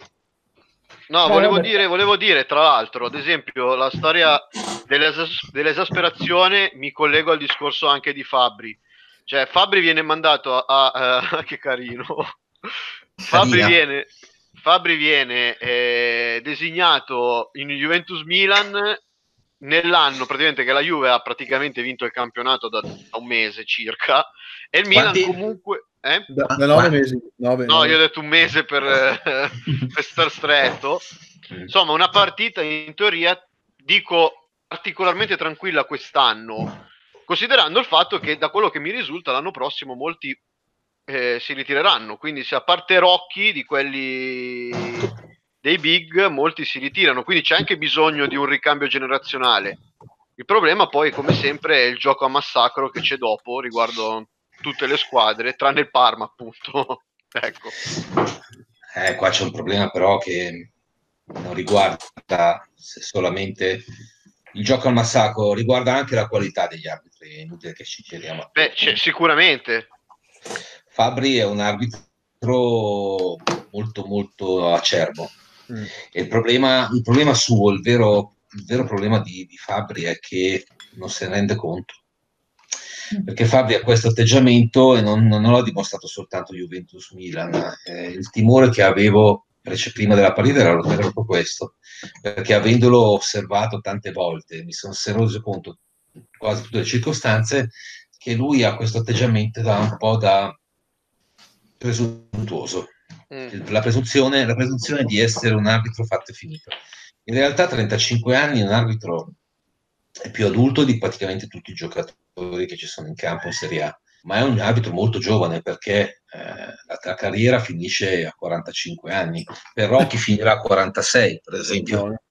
no, Vai, volevo vabbè. dire, volevo dire, tra l'altro, ad esempio, la storia dell'es- dell'esasperazione mi collego al discorso anche di Fabbri. Cioè, Fabbri viene mandato a... a, a che carino. Fabbri viene... Fabbri viene eh, designato in Juventus Milan nell'anno praticamente che la Juve ha praticamente vinto il campionato da, da un mese circa, e il Milan Quanti? comunque eh? da, da nove mesi nove, no nove. io ho detto un mese per, eh, per star stretto. Insomma, una partita in teoria dico particolarmente tranquilla quest'anno, considerando il fatto che da quello che mi risulta l'anno prossimo molti Eh, si ritireranno, quindi se a parte Rocchi di quelli dei big molti si ritirano, quindi c'è anche bisogno di un ricambio generazionale. Il problema poi come sempre è il gioco a massacro che c'è dopo riguardo tutte le squadre tranne il Parma appunto. Ecco, eh, qua c'è un problema però che non riguarda solamente il gioco al massacro, riguarda anche la qualità degli arbitri, è inutile che ci chiediamo. Beh, c'è, sicuramente Fabbri è un arbitro molto molto acerbo mm. e il problema, il problema suo, il vero, il vero problema di, di Fabbri è che non se ne rende conto, perché Fabbri ha questo atteggiamento e non, non l'ha dimostrato soltanto Juventus Milan. Eh, il timore che avevo prima della partita era, era proprio questo, perché avendolo osservato tante volte mi sono reso conto quasi tutte le circostanze che lui ha questo atteggiamento da un po' da presuntuoso. Mm. La presunzione, la presunzione di essere un arbitro fatto e finito. In realtà a trentacinque anni un arbitro è più adulto di praticamente tutti i giocatori che ci sono in campo in Serie A, ma è un arbitro molto giovane perché eh, la, la carriera finisce a quarantacinque anni. Per Rocchi finirà a quarantasei, per esempio. No.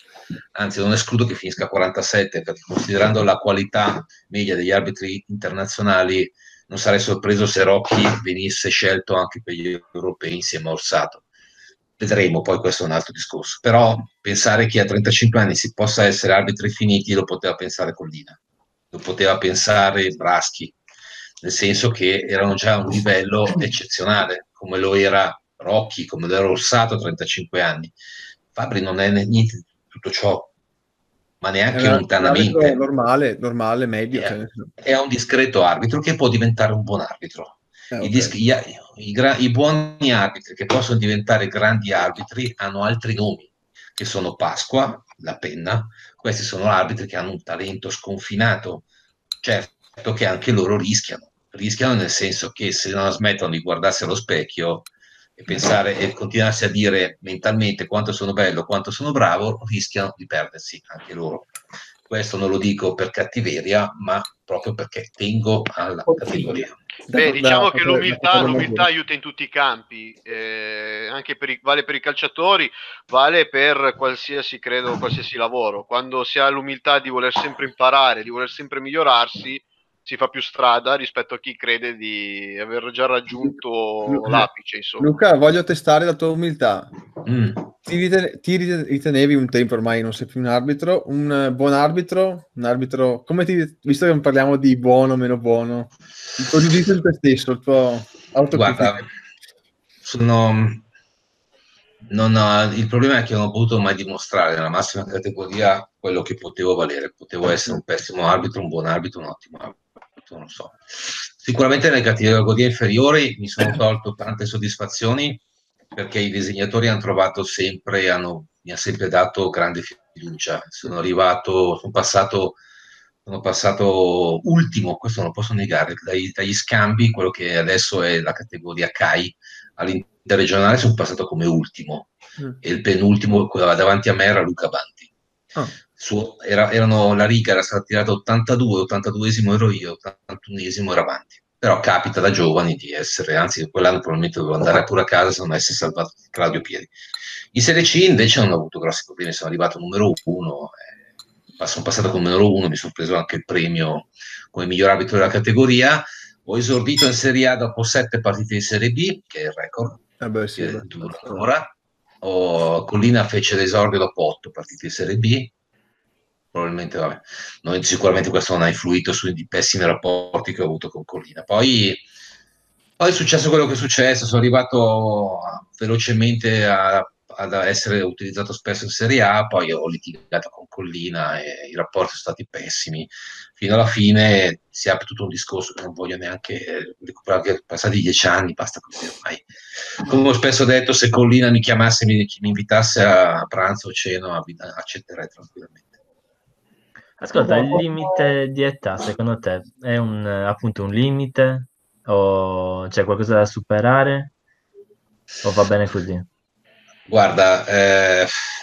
Anzi, non escludo che finisca a quarantasette, perché considerando la qualità media degli arbitri internazionali, non sarei sorpreso se Rocchi venisse scelto anche per gli europei insieme a Orsato. Vedremo, poi questo è un altro discorso. Però pensare che a trentacinque anni si possa essere arbitri finiti lo poteva pensare Collina, lo poteva pensare Braschi, nel senso che erano già a un livello eccezionale, come lo era Rocchi, come lo era Orsato a trentacinque anni. Fabbri non è niente di tutto ciò, ma neanche È un lontanamente. arbitro normale, normale, medio. È, Cioè... è un discreto arbitro che può diventare un buon arbitro. Eh, I, okay. dis- i, i, gra- I buoni arbitri che possono diventare grandi arbitri hanno altri nomi, che sono Pasqua, la penna. Questi sono arbitri che hanno un talento sconfinato. Certo che anche loro rischiano, rischiano nel senso che se non smettono di guardarsi allo specchio e pensare e continuarsi a dire mentalmente quanto sono bello, quanto sono bravo, rischiano di perdersi anche loro. Questo non lo dico per cattiveria, ma proprio perché tengo alla categoria. Beh, diciamo Da- che da- l'umiltà, da- l'umiltà aiuta in tutti i campi, eh, anche per i, vale per i calciatori, vale per qualsiasi, credo, qualsiasi lavoro. Quando si ha l'umiltà di voler sempre imparare, di voler sempre migliorarsi, si fa più strada rispetto a chi crede di aver già raggiunto Lu- l'apice, insomma. Luca, voglio testare la tua umiltà. Mm. Ti, riten- ti ritenevi un tempo, ormai non sei più un arbitro, un eh, buon arbitro? Un arbitro, come ti, visto che parliamo di buono o meno buono, il tuo giudizio di te stesso, il tuo autocritica. Guarda, sono... non ho- il problema è che non ho potuto mai dimostrare nella massima categoria quello che potevo valere. Potevo essere un pessimo arbitro, un buon arbitro, un ottimo arbitro, non lo so. Sicuramente nelle categorie inferiori mi sono tolto tante soddisfazioni perché i disegnatori hanno trovato sempre, hanno, mi ha sempre dato grande fiducia. Sono arrivato, sono passato, sono passato ultimo, questo non lo posso negare, dai- dagli scambi, quello che adesso è la categoria C A I, all'interregionale sono passato come ultimo Mm. e il penultimo, quello davanti a me, era Luca Banti. Ah. Su, era, erano, la riga era stata tirata ottantadue, ottantaduesimo ero io, ottantunesimo era Banti. Però capita da giovani di essere, anzi quell'anno probabilmente dovevo andare pure a casa se non avessi salvato Claudio Pieri. In Serie C invece non ho avuto grossi problemi, sono arrivato numero uno, eh, sono passato come numero uno, mi sono preso anche il premio come miglior arbitro della categoria. Ho esordito in Serie A dopo sette partite di Serie B, che è il record, Eh beh, sì, che beh. dura ancora. Ho, Collina fece l'esordio dopo otto partite di Serie B. Probabilmente, vabbè, non, sicuramente questo non ha influito sui pessimi rapporti che ho avuto con Collina. Poi, poi è successo quello che è successo, sono arrivato velocemente a, ad essere utilizzato spesso in Serie A, poi ho litigato con Collina e i rapporti sono stati pessimi. Fino alla fine si apre tutto un discorso che non voglio neanche recuperare, che passati dieci anni, basta così ormai. Come ho spesso detto, se Collina mi chiamasse, mi, mi invitasse a pranzo o cena, accetterei tranquillamente. Ascolta, il limite di età, secondo te, è un, appunto un limite o c'è qualcosa da superare o va bene così? Guarda, eh,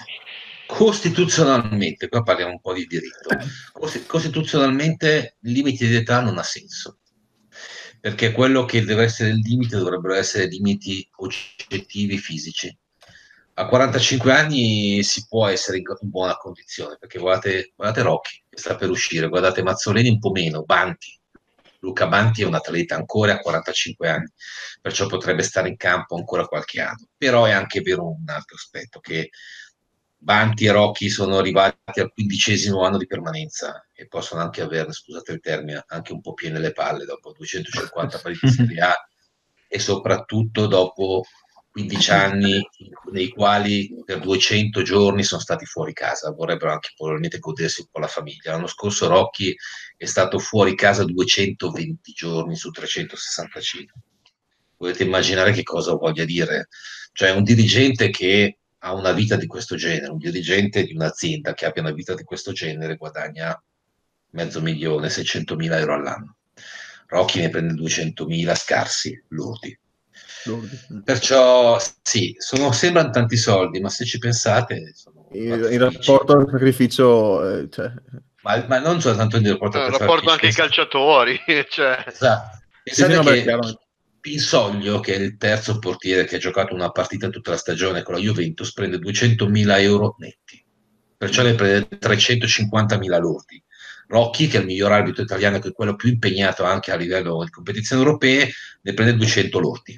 costituzionalmente, qua parliamo un po' di diritto, costituzionalmente il limite di età non ha senso, perché quello che deve essere il limite dovrebbero essere limiti oggettivi fisici. A quarantacinque anni si può essere in, in buona condizione, perché guardate, guardate Rocchi, che sta per uscire, guardate Mazzoleni un po' meno, Banti. Luca Banti è un atleta ancora a quarantacinque anni, perciò potrebbe stare in campo ancora qualche anno. Però è anche vero un altro aspetto, che Banti e Rocchi sono arrivati al quindicesimo anno di permanenza e possono anche averne, scusate il termine, anche un po' piene le palle dopo duecentocinquanta partite di Serie A e soprattutto dopo quindici anni nei quali per duecento giorni sono stati fuori casa, vorrebbero anche probabilmente godersi un po' la famiglia. L'anno scorso Rocchi è stato fuori casa duecentoventi giorni su trecentosessantacinque. Potete immaginare che cosa voglia dire? Cioè un dirigente che ha una vita di questo genere, un dirigente di un'azienda che abbia una vita di questo genere guadagna mezzo milione, seicentomila euro all'anno. Rocchi ne prende duecentomila scarsi, lordi. Perciò sì, sono, sembrano tanti soldi, ma se ci pensate sono in, in rapporto al sacrificio, eh, cioè... ma, ma non soltanto in rapporto No, al in rapporto anche ai sacrificio. calciatori. Cioè. Esatto. Sì, sì, Pensate no, beh, che chiaro. Pinsoglio, che è il terzo portiere che ha giocato una partita tutta la stagione con la Juventus, prende duecentomila euro netti, perciò ne prende trecentocinquantamila lordi. Rocchi, che è il miglior arbitro italiano, che è quello più impegnato anche a livello di competizioni europee, ne prende duecento lordi.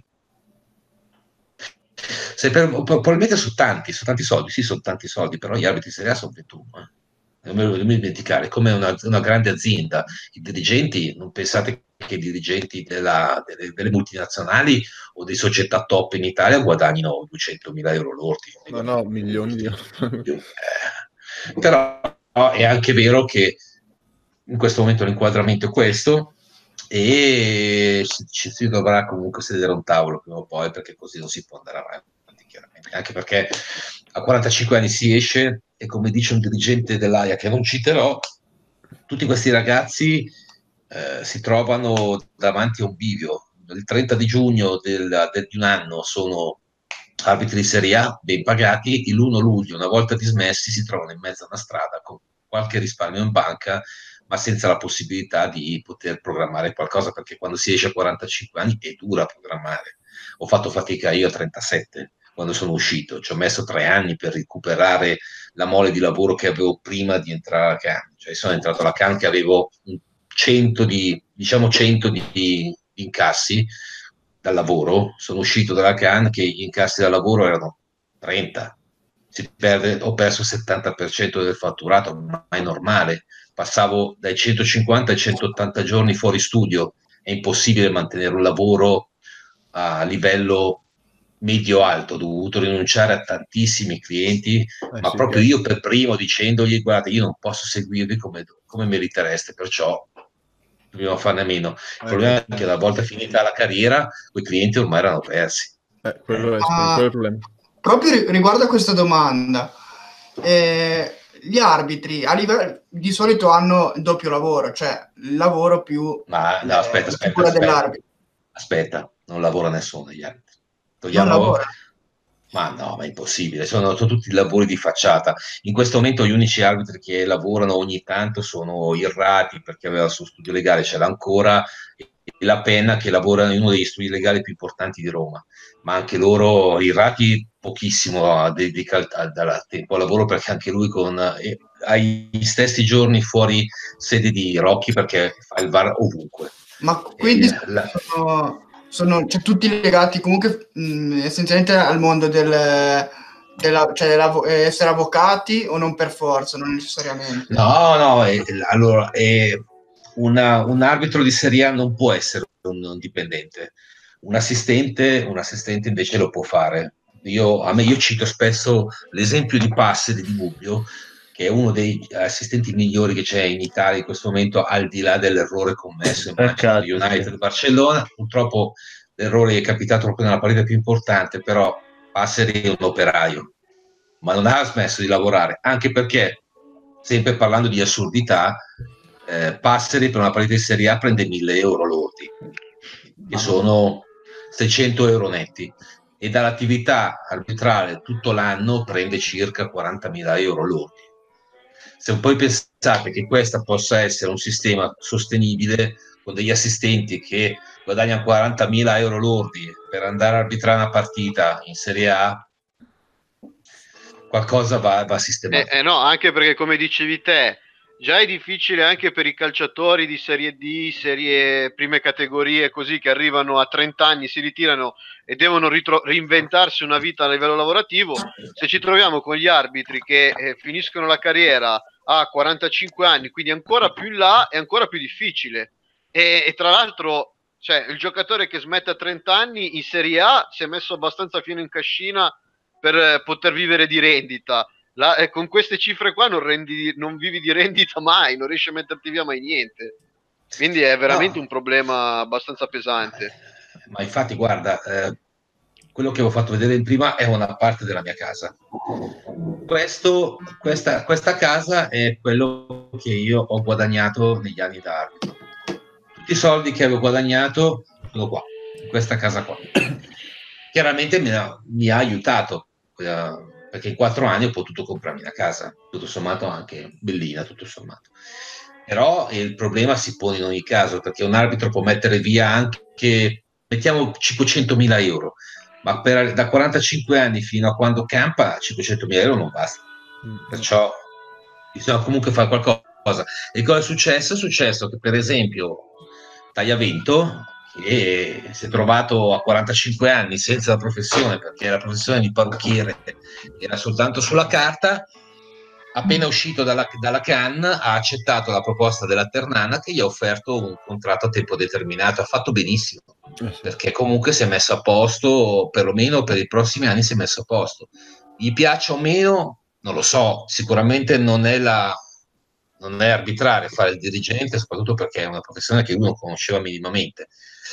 Se per, probabilmente sono tanti, sono tanti soldi, sì, sono tanti soldi, però gli arbitri di Serie A sono ventuno. Eh. Non me lo devo dimenticare, come una, una grande azienda, i dirigenti, non pensate che i dirigenti della, delle, delle multinazionali o di società top in Italia guadagnino duecentomila euro lordi. No, no, milioni di euro. Eh, però è anche vero che in questo momento l'inquadramento è questo e ci si dovrà comunque sedere a un tavolo prima o poi, perché così non si può andare avanti, chiaramente. Anche perché a quarantacinque anni si esce e, come dice un dirigente dell'A I A che non citerò, tutti questi ragazzi eh, si trovano davanti a un bivio. Il trenta di giugno del, del, di un anno sono arbitri di Serie A ben pagati, l'primo luglio, una volta dismessi, si trovano in mezzo a una strada con qualche risparmio in banca, ma senza la possibilità di poter programmare qualcosa, perché quando si esce a quarantacinque anni è dura programmare. Ho fatto fatica io a trentasette, quando sono uscito, ci ho messo tre anni per recuperare la mole di lavoro che avevo prima di entrare alla Can. Cioè sono entrato alla Can che avevo cento di, diciamo cento di, di incassi dal lavoro, sono uscito dalla Can che gli incassi dal lavoro erano trenta, si perde, ho perso il settanta per cento del fatturato, ma è normale. Passavo dai centocinquanta ai centottanta giorni fuori studio, è impossibile mantenere un lavoro a livello medio-alto, ho dovuto rinunciare a tantissimi clienti, eh ma sì, proprio che... io per primo dicendogli guardate, io non posso seguirvi come, come meritereste, perciò dobbiamo farne meno. Il eh, problema che... è che una volta finita la carriera, quei clienti ormai erano persi. Eh, quello, è, Ah, quello è il problema. proprio riguardo a questa domanda, eh, gli arbitri a livello, di solito hanno il doppio lavoro, cioè il lavoro più Ma no, eh, aspetta, la aspetta, figura aspetta, dell'arbitro. aspetta, non lavora nessuno degli altri. Non Togliamo... lavora. Ma no, ma è impossibile, sono, sono tutti lavori di facciata. In questo momento gli unici arbitri che lavorano ogni tanto sono Irrati, perché aveva il suo studio legale, ce l'ha ancora, e La Penna, che lavora in uno degli studi legali più importanti di Roma. Ma anche loro, Irrati pochissimo dedica al tempo al lavoro, perché anche lui con, eh, ha gli stessi giorni fuori sede di Rocchi, perché fa il V A R ovunque. Ma quindi E la, sono, sono cioè, tutti legati comunque mh, essenzialmente al mondo del, della, cioè, della, essere avvocati, o non per forza, non necessariamente? No, no, è, allora è una, un arbitro di Serie A non può essere un, un dipendente. Un assistente, un assistente invece lo può fare. Io, a me, io cito spesso l'esempio di Passeri di Bubbio, che è uno dei assistenti migliori che c'è in Italia in questo momento, al di là dell'errore commesso in Manchester Peccato, United sì. Barcellona. Purtroppo l'errore è capitato proprio nella partita più importante, però Passeri è un operaio, ma non ha smesso di lavorare, anche perché, sempre parlando di assurdità, eh, Passeri per una partita di Serie A prende mille euro lordi, che sono seicento euro netti, e dall'attività arbitrale tutto l'anno prende circa quarantamila euro lordi. Se poi pensate che questo possa essere un sistema sostenibile con degli assistenti che guadagnano quarantamila euro lordi per andare a arbitrare una partita in Serie A, qualcosa va, va sistemato. Eh, eh no, anche perché, come dicevi te, già è difficile anche per i calciatori di Serie D, serie prime categorie, così, che arrivano a trenta anni, si ritirano e devono ritro- reinventarsi una vita a livello lavorativo. Se ci troviamo con gli arbitri che eh, finiscono la carriera a quarantacinque anni, quindi ancora più in là, è ancora più difficile. E, e tra l'altro, cioè, il giocatore che smette a trenta anni in Serie A si è messo abbastanza fino in cascina per eh, poter vivere di rendita. La, eh, con queste cifre qua non, rendi, non vivi di rendita mai, non riesci a metterti via mai niente. Quindi è veramente No. un problema abbastanza pesante. Ma infatti, guarda, eh, quello che ho fatto vedere in prima è una parte della mia casa. Questo, questa, questa casa è quello che io ho guadagnato negli anni da arbitro. Tutti i soldi che avevo guadagnato sono qua, in questa casa qua. chiaramente mi ha, mi ha aiutato, eh, perché in quattro anni ho potuto comprarmi una casa, tutto sommato anche bellina, tutto sommato. Però il problema si pone in ogni caso, perché un arbitro può mettere via anche, mettiamo cinquecentomila euro, ma per, da quarantacinque anni fino a quando campa cinquecentomila euro non basta. Perciò bisogna comunque fare qualcosa. E cosa è successo? È successo che per esempio Tagliavento, che si è trovato a quarantacinque anni senza la professione, perché la professione di parrucchiere era soltanto sulla carta, appena uscito dalla, dalla Can ha accettato la proposta della Ternana, che gli ha offerto un contratto a tempo determinato. Ha fatto benissimo, perché comunque si è messo a posto, perlomeno per i prossimi anni si è messo a posto. Gli piaccia o meno, non lo so, sicuramente non è la non è arbitrare, fare il dirigente, soprattutto perché è una professione che lui non conosceva minimamente.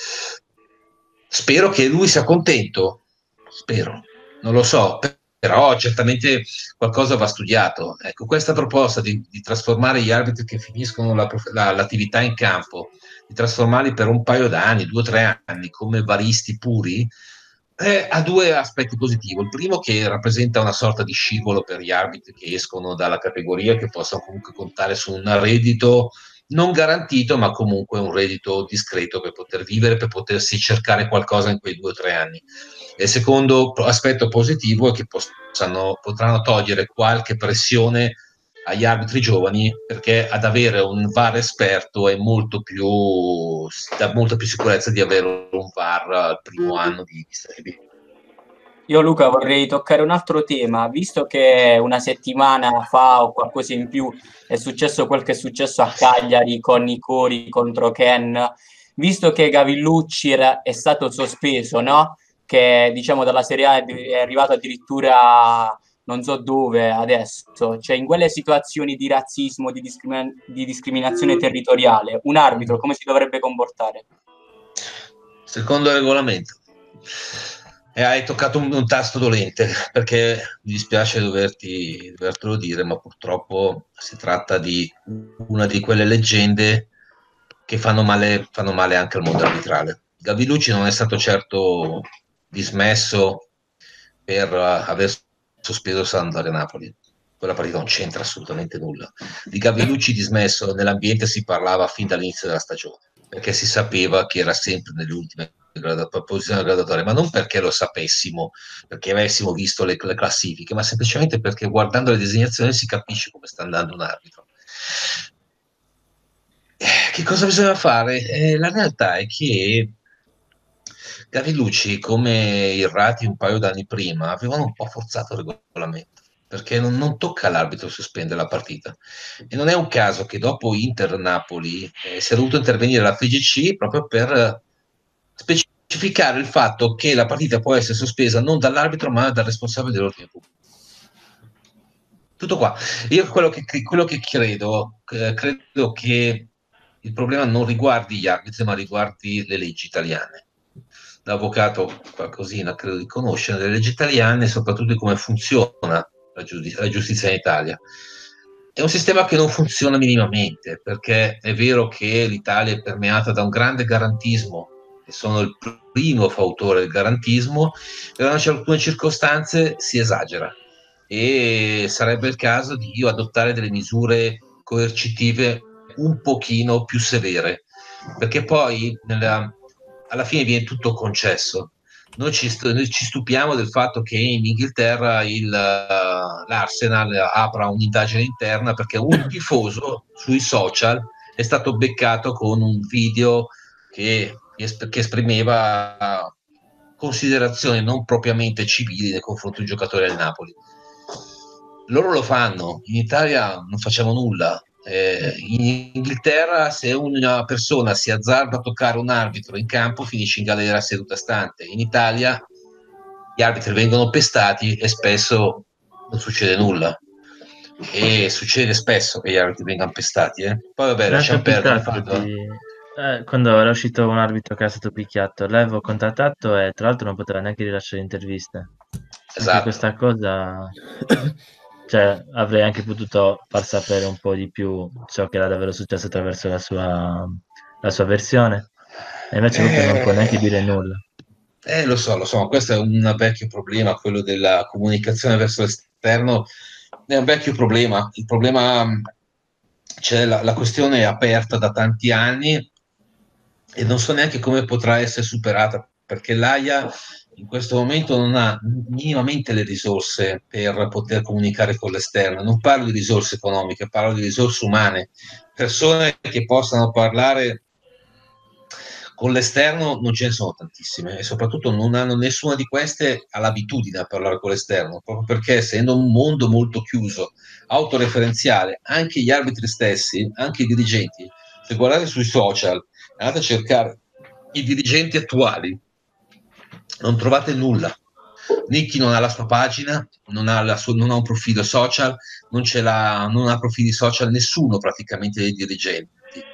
Spero che lui sia contento, spero, non lo so, però certamente qualcosa va studiato. Ecco, questa proposta di, di trasformare gli arbitri che finiscono la, la, l'attività in campo, di trasformarli per un paio d'anni, due o tre anni, come varisti puri, eh, ha due aspetti positivi. Il primo, che rappresenta una sorta di scivolo per gli arbitri che escono dalla categoria, che possono comunque contare su un reddito non garantito, ma comunque un reddito discreto per poter vivere, per potersi cercare qualcosa in quei due o tre anni. E il secondo aspetto positivo è che possano, potranno togliere qualche pressione agli arbitri giovani, perché ad avere un V A R esperto è molto più, dà molta più sicurezza di avere un V A R al primo anno di Serie B. Io, Luca, vorrei toccare un altro tema, visto che una settimana fa o qualcosa in più è successo quel che è successo a Cagliari con i Cori contro Ken, visto che Gavillucci era, è stato sospeso, no? Che diciamo dalla Serie A è arrivato addirittura non so dove adesso, cioè in quelle situazioni di razzismo, di, discrimin- di discriminazione territoriale, un arbitro come si dovrebbe comportare? Secondo il regolamento. E hai toccato un, un tasto dolente, perché mi dispiace doverti, dovertelo dire, ma purtroppo si tratta di una di quelle leggende che fanno male, fanno male anche al mondo arbitrale. Gavillucci non è stato certo dismesso per uh, aver sospeso Sampdoria-Napoli. Quella partita non c'entra assolutamente nulla. Di Gavillucci dismesso nell'ambiente si parlava fin dall'inizio della stagione, perché si sapeva che era sempre nelle ultime posizione gradatoria, ma non perché lo sapessimo, perché avessimo visto le, le classifiche, ma semplicemente perché guardando le designazioni si capisce come sta andando un arbitro. Che cosa bisogna fare? Eh, la realtà è che Gavillucci, come Irrati un paio d'anni prima, avevano un po' forzato il regolamento, perché non, non tocca all'arbitro sospendere la partita. E non è un caso che dopo Inter-Napoli eh, sia dovuto intervenire la F I G C proprio per specificare il fatto che la partita può essere sospesa non dall'arbitro ma dal responsabile dell'ordine pubblico. Tutto qua. Io quello che, quello che credo, eh, credo che il problema non riguardi gli arbitri ma riguardi le leggi italiane. L'avvocato qualcosina credo di conoscere le leggi italiane e soprattutto di come funziona la, giudiz- la giustizia in Italia. È un sistema che non funziona minimamente, perché è vero che l'Italia è permeata da un grande garantismo, e sono il primo fautore del garantismo, però in alcune circostanze si esagera e sarebbe il caso di adottare delle misure coercitive un pochino più severe, perché poi nella, alla fine viene tutto concesso. Noi ci, noi ci stupiamo del fatto che in Inghilterra il, uh, l'Arsenal apra un'indagine interna perché un tifoso sui social è stato beccato con un video che, che esprimeva considerazioni non propriamente civili nei confronti di un giocatore del Napoli. Loro lo fanno, in Italia non facciamo nulla. Eh, in Inghilterra se una persona si azzarda a toccare un arbitro in campo finisce in galera seduta stante. In Italia gli arbitri vengono pestati e spesso non succede nulla, e succede spesso che gli arbitri vengano pestati, eh. Poi vabbè, lasciamo perdere il fatto. Di... Eh, quando era uscito un arbitro che era stato picchiato, l'avevo contattato e tra l'altro non poteva neanche rilasciare interviste. Esatto. Anche questa cosa, cioè, avrei anche potuto far sapere un po' di più ciò che era davvero successo attraverso la sua, la sua versione, e invece proprio non può neanche dire nulla. Eh, lo so, lo so, questo è un vecchio problema, quello della comunicazione verso l'esterno, è un vecchio problema. Il problema, c'è la, la questione è aperta da tanti anni e non so neanche come potrà essere superata, perché l'AIA in questo momento non ha minimamente le risorse per poter comunicare con l'esterno. Non parlo di risorse economiche, parlo di risorse umane, persone che possano parlare con l'esterno. Non ce ne sono tantissime e soprattutto non hanno nessuna di queste ha l'abitudine a parlare con l'esterno, proprio perché essendo un mondo molto chiuso, autoreferenziale, anche gli arbitri stessi, anche i dirigenti, se guardate sui social, andate a cercare i dirigenti attuali, non trovate nulla. Nicky non ha la sua pagina, non ha, la sua, non ha un profilo social, non, ce l'ha, non ha profili social nessuno praticamente dei dirigenti.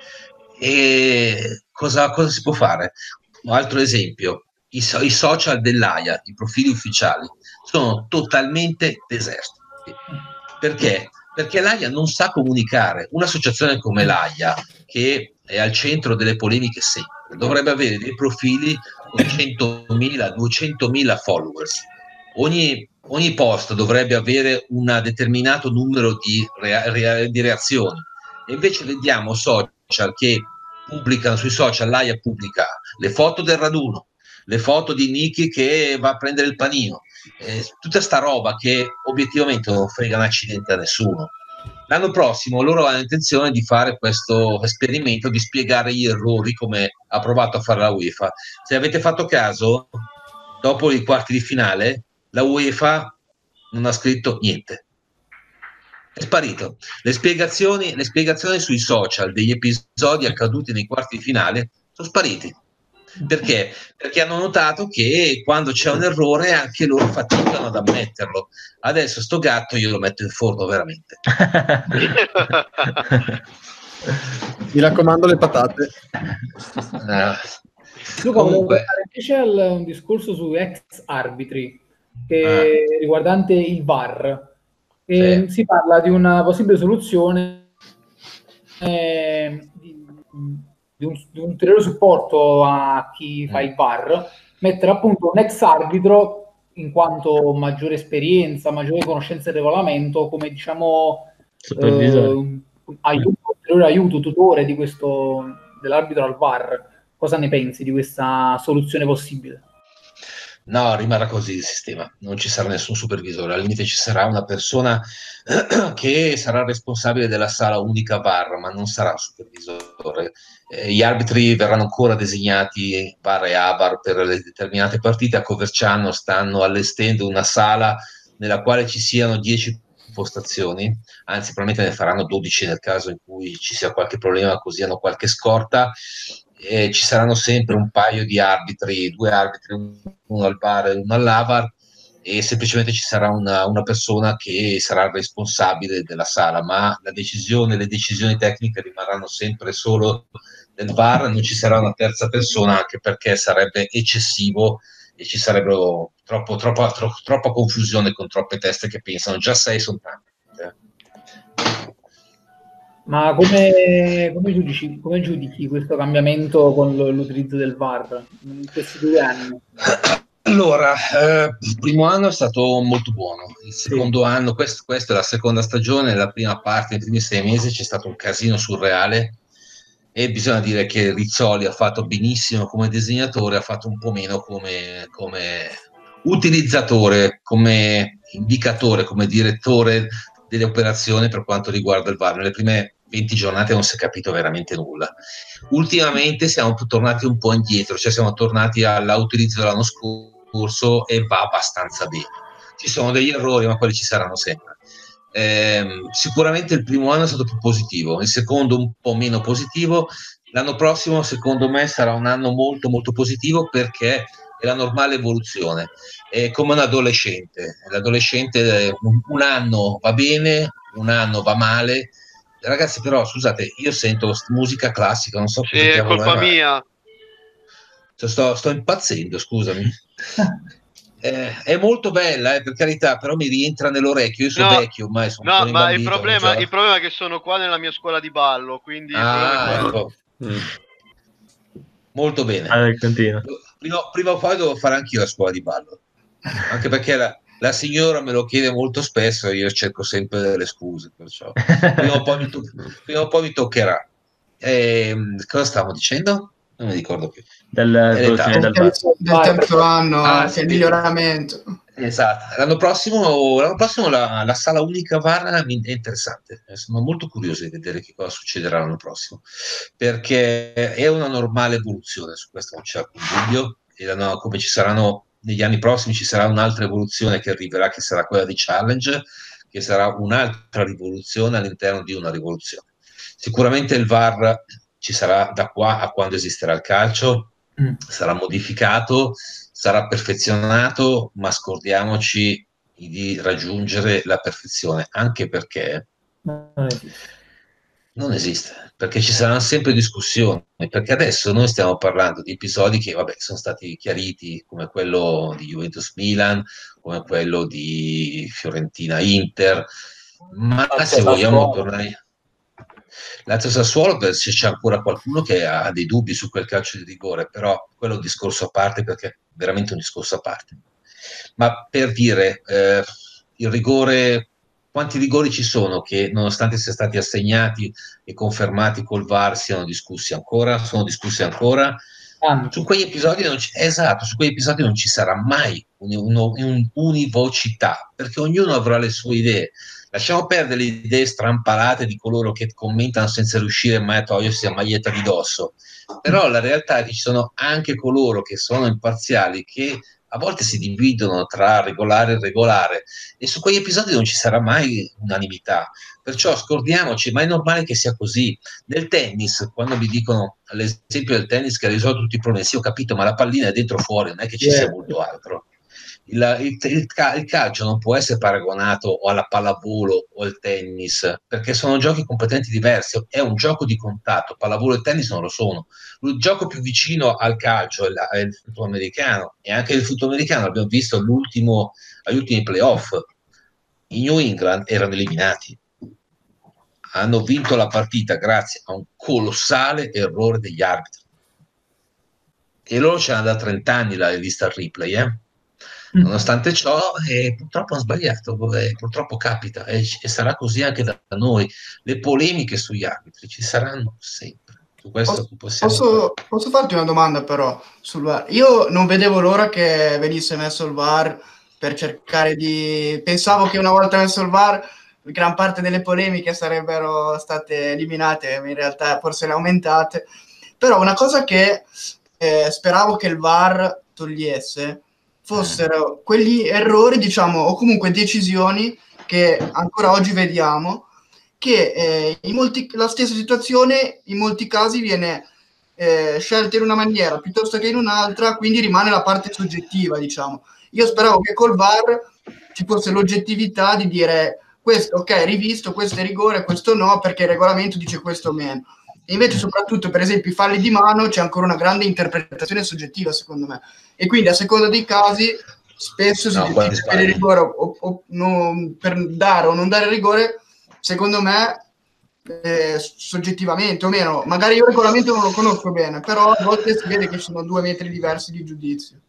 E cosa, cosa si può fare? Un altro esempio, i, so- i social dell'AIA, i profili ufficiali, sono totalmente deserti. Perché? Perché l'AIA non sa comunicare. Un'associazione come l'AIA, che è al centro delle polemiche sempre, dovrebbe avere dei profili con centomila, duecentomila followers. Ogni, ogni post dovrebbe avere un determinato numero di, rea- rea- di reazioni. E invece vediamo social che pubblicano sui social, l'AIA pubblica le foto del raduno, le foto di Nicky che va a prendere il panino, eh, tutta sta roba che obiettivamente non frega un accidente a nessuno. L'anno prossimo loro hanno intenzione di fare questo esperimento, di spiegare gli errori come ha provato a fare la UEFA. Se avete fatto caso, dopo i quarti di finale, la UEFA non ha scritto niente. È sparito. Le spiegazioni, le spiegazioni sui social degli episodi accaduti nei quarti di finale sono spariti. Perché? Perché hanno notato che quando c'è un errore anche loro faticano ad ammetterlo. Adesso sto gatto io lo metto in forno veramente. Mi raccomando le patate. Uh, Luca, volevo comunque, tornare invece al un discorso su ex arbitri che, ah, riguardante il V A R. E sì. si parla di una possibile soluzione eh, di, di un, di un ulteriore supporto a chi fa Mm. il V A R, mettere appunto un ex arbitro in quanto maggiore esperienza, maggiore conoscenza del regolamento, come diciamo Supervisore. eh, aiuto, ulteriore aiuto, tutore di questo dell'arbitro al V A R. Cosa ne pensi di questa soluzione possibile? No, rimarrà così il sistema, non ci sarà nessun supervisore, al limite ci sarà una persona che sarà responsabile della sala unica V A R, ma non sarà un supervisore. Eh, gli arbitri verranno ancora designati V A R e A V A R per le determinate partite. A Coverciano stanno allestendo una sala nella quale ci siano dieci postazioni, anzi probabilmente ne faranno dodici nel caso in cui ci sia qualche problema, così hanno qualche scorta. E ci saranno sempre un paio di arbitri, due arbitri, uno al V A R e uno all'A V A R, e semplicemente ci sarà una, una persona che sarà responsabile della sala, ma la decisione, le decisioni tecniche rimarranno sempre solo del V A R, non ci sarà una terza persona, anche perché sarebbe eccessivo e ci sarebbero troppo, troppa, tro, troppa confusione con troppe teste che pensano, già sei sono tante. Ma come, come, giudici, come giudichi questo cambiamento con l'utilizzo del V A R in questi due anni? Allora, eh, il primo anno è stato molto buono, il secondo Sì. anno, quest, questa è la seconda stagione, la prima parte, nei primi sei mesi c'è stato un casino surreale e bisogna dire che Rizzoli ha fatto benissimo come disegnatore, ha fatto un po' meno come, come utilizzatore, come indicatore, come direttore delle operazioni per quanto riguarda il V A R. Nelle prime venti giornate non si è capito veramente nulla. Ultimamente siamo tornati un po' indietro, cioè siamo tornati all'utilizzo dell'anno scorso e va abbastanza bene. Ci sono degli errori, ma quelli ci saranno sempre. Eh, sicuramente il primo anno è stato più positivo, il secondo un po' meno positivo. L'anno prossimo secondo me sarà un anno molto molto positivo, perché è la normale evoluzione, è come un adolescente. L'adolescente un, un anno va bene, un anno va male. Ragazzi, però scusate, io sento musica classica, non so Sì, cosa è diavolo colpa è, ma mia. cioè, sto, sto impazzendo, scusami. Eh, è molto bella, eh, per carità, però mi rientra nell'orecchio. Io sono No, vecchio, ormai sono no, un ma il bambino. problema, Cioè... il problema è che sono qua nella mia scuola di ballo, quindi il problema è Ah, quello. ecco. Mm. Molto bene. Allora, continua. prima, prima o poi devo fare anch'io la scuola di ballo, anche perché la, la signora me lo chiede molto spesso e io cerco sempre delle scuse, perciò prima o poi mi, to- prima o poi mi toccherà. Ehm, cosa stavo dicendo? Non mi ricordo più. Dell'evoluzione del V A R. Del terzo anno, Ah, che è il sì. miglioramento. Esatto, l'anno prossimo, l'anno prossimo la, la sala unica V A R mi- è interessante. Eh, Sono molto curioso di vedere che cosa succederà l'anno prossimo, perché è una normale evoluzione, su questo non c'è alcun dubbio. E la- no, come ci saranno negli anni prossimi, ci sarà un'altra evoluzione che arriverà, che sarà quella di Challenge, che sarà un'altra rivoluzione all'interno di una rivoluzione. Sicuramente il V A R ci sarà da qua a quando esisterà il calcio, Mm. sarà modificato, sarà perfezionato, ma scordiamoci di raggiungere la perfezione, anche perché Non esiste. non esiste, perché ci saranno sempre discussioni, perché adesso noi stiamo parlando di episodi che, vabbè, sono stati chiariti, come quello di Juventus-Milan, come quello di Fiorentina-Inter, ma Lazio se vogliamo Sassuolo. tornare... Lazio Sassuolo, per- se c'è ancora qualcuno che ha dei dubbi su quel calcio di rigore, però quello è un discorso a parte, perché è veramente un discorso a parte. Ma per dire, eh, il rigore, quanti rigori ci sono che, nonostante siano stati assegnati e confermati col V A R, siano discussi ancora? Sono discussi ancora? Su Tanti. quegli episodi non ci, esatto, su quegli episodi non ci sarà mai un- uno- un'univocità, perché ognuno avrà le sue idee. Lasciamo perdere le idee strampalate di coloro che commentano senza riuscire mai a togliersi la maglietta di dosso. Però la realtà è che ci sono anche coloro che sono imparziali, che a volte si dividono tra regolare e irregolare, e su quegli episodi non ci sarà mai unanimità. Perciò scordiamoci, ma è normale che sia così. Nel tennis, quando mi dicono l'esempio del tennis che ha risolto tutti i problemi, sì, ho capito, ma la pallina è dentro o fuori, non è che ci sia molto altro. Il, il, il, il calcio non può essere paragonato alla pallavolo o al tennis, perché sono giochi completamente diversi. È un gioco di contatto, pallavolo e tennis non lo sono. Il gioco più vicino al calcio è, la, è il football americano, e anche il football americano abbiamo visto all'ultimo, agli ultimi playoff. I New England erano eliminati, hanno vinto la partita grazie a un colossale errore degli arbitri, e loro c'erano da trenta anni la vista al replay, eh? Nonostante ciò, eh, purtroppo hanno sbagliato, eh, purtroppo capita, e, e sarà così anche da, da noi. Le polemiche sugli arbitri ci saranno sempre. Su questo Posso, possiamo posso, posso farti una domanda però sul V A R? Io non vedevo l'ora che venisse messo il V A R per cercare di... Pensavo che una volta messo il V A R gran parte delle polemiche sarebbero state eliminate, in realtà forse le aumentate. Però una cosa che eh, speravo che il V A R togliesse fossero quegli errori, diciamo, o comunque decisioni che ancora oggi vediamo, che eh, in molti, la stessa situazione in molti casi viene eh, scelta in una maniera piuttosto che in un'altra, quindi rimane la parte soggettiva, diciamo. Io speravo che col V A R ci fosse l'oggettività di dire questo, ok, rivisto, questo è rigore, questo no, perché il regolamento dice questo o meno. E invece soprattutto, per esempio, i falli di mano c'è ancora una grande interpretazione soggettiva, secondo me. E quindi a seconda dei casi spesso si No, qua ti decide per il sbagli. rigore o, o non, per dare o non dare rigore, secondo me eh, soggettivamente o meno, magari io il regolamento non lo conosco bene, però a volte si vede che ci sono due metri diversi di giudizio.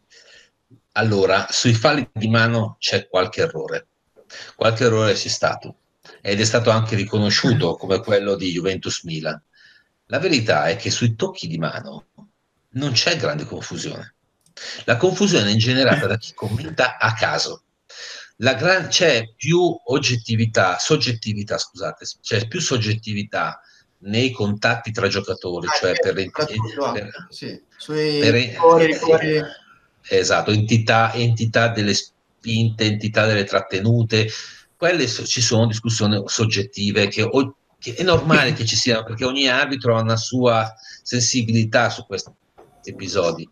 Allora, sui falli di mano c'è qualche errore, qualche errore c'è stato, ed è stato anche riconosciuto, come quello di Juventus-Milan. La verità è che sui tocchi di mano non c'è grande confusione. La confusione è generata da chi commenta a caso. La gran- c'è più oggettività, soggettività, scusate, c'è più soggettività nei contatti tra giocatori, Ah, cioè per, soprattutto, per, sì, sui per, rigori, rigori. esatto, entità, entità delle spinte, entità delle trattenute, quelle so- ci sono discussioni soggettive che, o- che è normale che ci siano, perché ogni arbitro ha una sua sensibilità su questi episodi.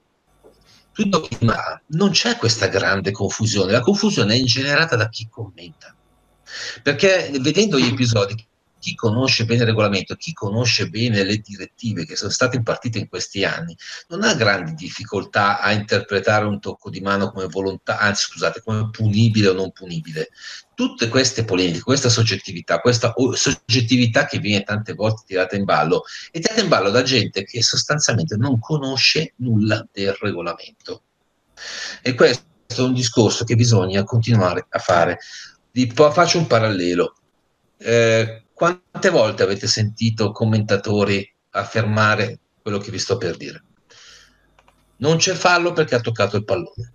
Tutto che- ma non c'è questa grande confusione, la confusione è ingenerata da chi commenta, perché vedendo gli episodi chi conosce bene il regolamento, chi conosce bene le direttive che sono state impartite in questi anni, non ha grandi difficoltà a interpretare un tocco di mano come volontà, anzi scusate, come punibile o non punibile. Tutte queste polemiche, questa soggettività, questa soggettività che viene tante volte tirata in ballo, è tirata in ballo da gente che sostanzialmente non conosce nulla del regolamento. E questo è un discorso che bisogna continuare a fare. Faccio un parallelo. Eh, quante volte avete sentito commentatori affermare quello che vi sto per dire? Non c'è fallo perché ha toccato il pallone.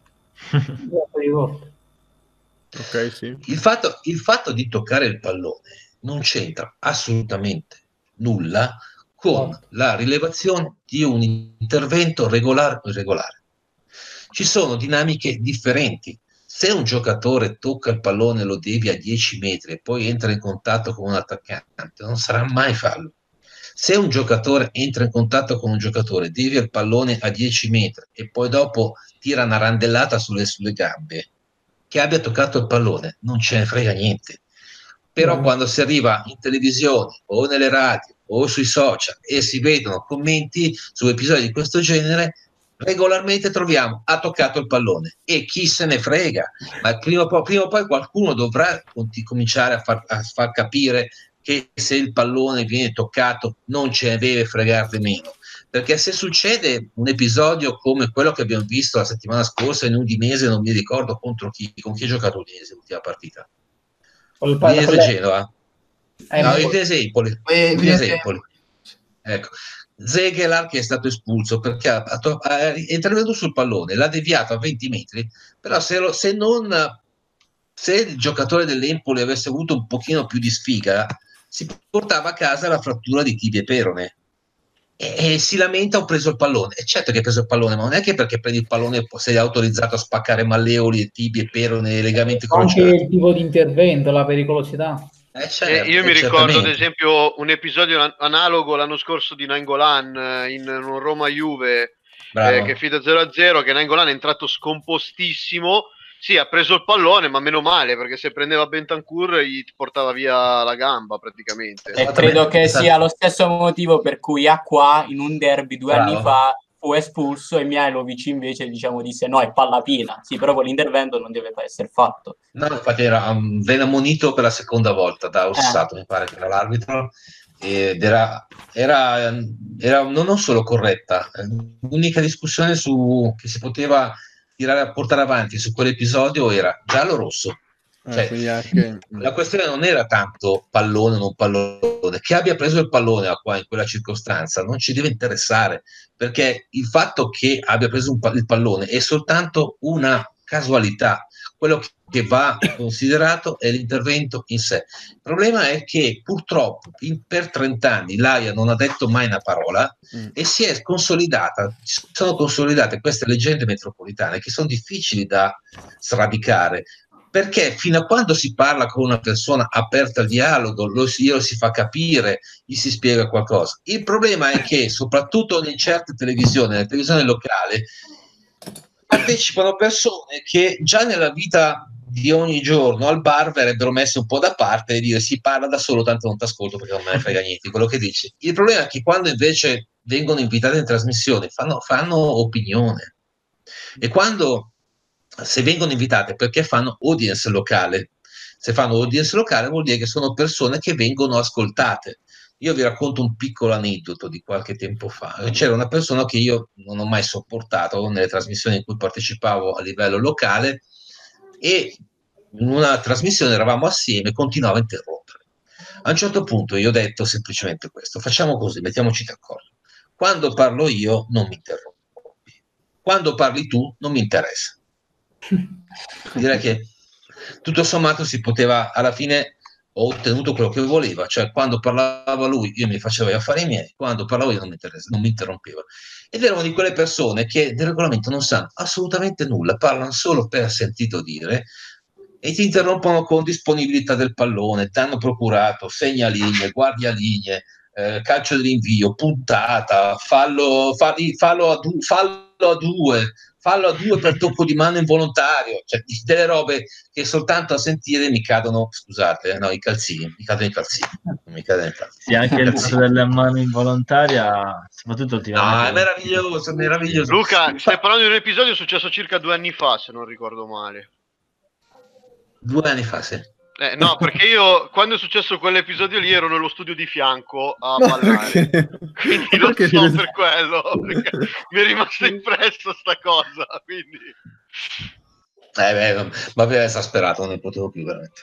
Okay, sì. Il fatto, il fatto di toccare il pallone non c'entra assolutamente nulla con la rilevazione di un intervento regolare o irregolare. Ci sono dinamiche differenti. Se un giocatore tocca il pallone e lo devia a dieci metri e poi entra in contatto con un attaccante, non sarà mai fallo. Se un giocatore entra in contatto con un giocatore, devia il pallone a dieci metri e poi dopo tira una randellata sulle, sulle gambe, che abbia toccato il pallone, non ce ne frega niente. Però no. Quando si arriva in televisione o nelle radio o sui social e si vedono commenti su episodi di questo genere, regolarmente troviamo ha toccato il pallone e chi se ne frega, ma prima o poi, prima o poi qualcuno dovrà cominciare a far, a far capire che se il pallone viene toccato non ce ne deve fregarne meno, perché se succede un episodio come quello che abbiamo visto la settimana scorsa in Udinese, non mi ricordo contro chi, con chi ha giocato Udinese l'ultima partita, Udinese Genova, eh, no, Udinese Empoli, Udinese Empoli, ecco, Zegelar che è stato espulso perché ha, ha, è intervenuto sul pallone, l'ha deviato a venti metri, però se, lo, se non se il giocatore dell'Empoli avesse avuto un pochino più di sfiga si portava a casa la frattura di tibia e perone e, e si lamenta ho preso il pallone, e certo che hai preso il pallone, ma non è che perché prendi il pallone sei autorizzato a spaccare malleoli, tibie, perone, legamenti crociati. Anche il tipo di intervento, la pericolosità. Eh certo, eh, io eh, mi ricordo certamente. ad esempio un episodio analogo l'anno scorso di Nainggolan in un Roma-Juve eh, che fida zero a zero, che Nainggolan è entrato scompostissimo, sì, ha preso il pallone, ma meno male, perché se prendeva Bentancur gli portava via la gamba praticamente. E credo che sia lo stesso motivo per cui Acqua in un derby due Bravo. anni fa fu espulso e Mihajlovic invece diciamo disse no, è palla piena. Sì, però quell'intervento non deve essere fatto. No, infatti era um, venne ammonito per la seconda volta da Orsato, eh. mi pare che era l'arbitro, ed era, era, era non solo corretta, l'unica discussione su che si poteva tirare, portare avanti su quell'episodio era giallo-rosso. Cioè, eh, anche... la questione non era tanto pallone o non pallone, che abbia preso il pallone qua in quella circostanza non ci deve interessare, perché il fatto che abbia preso un pa- il pallone è soltanto una casualità. Quello che va considerato è l'intervento in sé. Il problema è che purtroppo in, per trent'anni l'Aia non ha detto mai una parola mm. e si è consolidata, sono consolidate queste leggende metropolitane che sono difficili da sradicare, perché fino a quando si parla con una persona aperta al dialogo, lo si, lo si fa capire, gli si spiega qualcosa. Il problema è che soprattutto in certe televisioni, nella televisione locale, partecipano persone che già nella vita di ogni giorno al bar verrebbero messe un po' da parte e dire si parla da solo, tanto non ti ascolto perché non me ne frega niente di quello che dici. Il problema è che quando invece vengono invitate in trasmissione fanno, fanno opinione, e quando se vengono invitate perché fanno audience locale, se fanno audience locale vuol dire che sono persone che vengono ascoltate. Io vi racconto un piccolo aneddoto di qualche tempo fa. C'era una persona che io non ho mai sopportato nelle trasmissioni in cui partecipavo a livello locale, e in una trasmissione eravamo assieme e continuava a interrompere. A un certo punto io ho detto semplicemente questo: facciamo così, mettiamoci d'accordo. Quando parlo io non mi interrompi, quando parli tu non mi interessa. Direi che tutto sommato si poteva, alla fine ho ottenuto quello che voleva, cioè quando parlava lui io mi facevo gli affari miei, quando parlavo io non mi, non mi interrompeva. Ed erano di quelle persone che del regolamento non sanno assolutamente nulla, parlano solo per sentito dire e ti interrompono con disponibilità del pallone, danno procurato, segnalinee, guardialinee, eh, calcio di rinvio, puntata, fallo, fallo, fallo, fallo a due, fallo a due per tocco di mano involontario, cioè delle robe che soltanto a sentire mi cadono, scusate, no, i calzini, mi cadono i calzini, non mi cadono i calzini. Sì, anche il fatto della mano involontaria, soprattutto ultimamente. No, è meraviglioso, è meraviglioso. Luca, stai parlando di un episodio successo circa due anni fa, se non ricordo male. Due anni fa, sì. Eh, no, perché io quando è successo quell'episodio lì ero nello studio di fianco a ballare, quindi non Perché so ti- per quello, perché mi è rimasta impressa sta cosa, quindi... Eh beh, ma mi aveva esasperato, non ne potevo più veramente.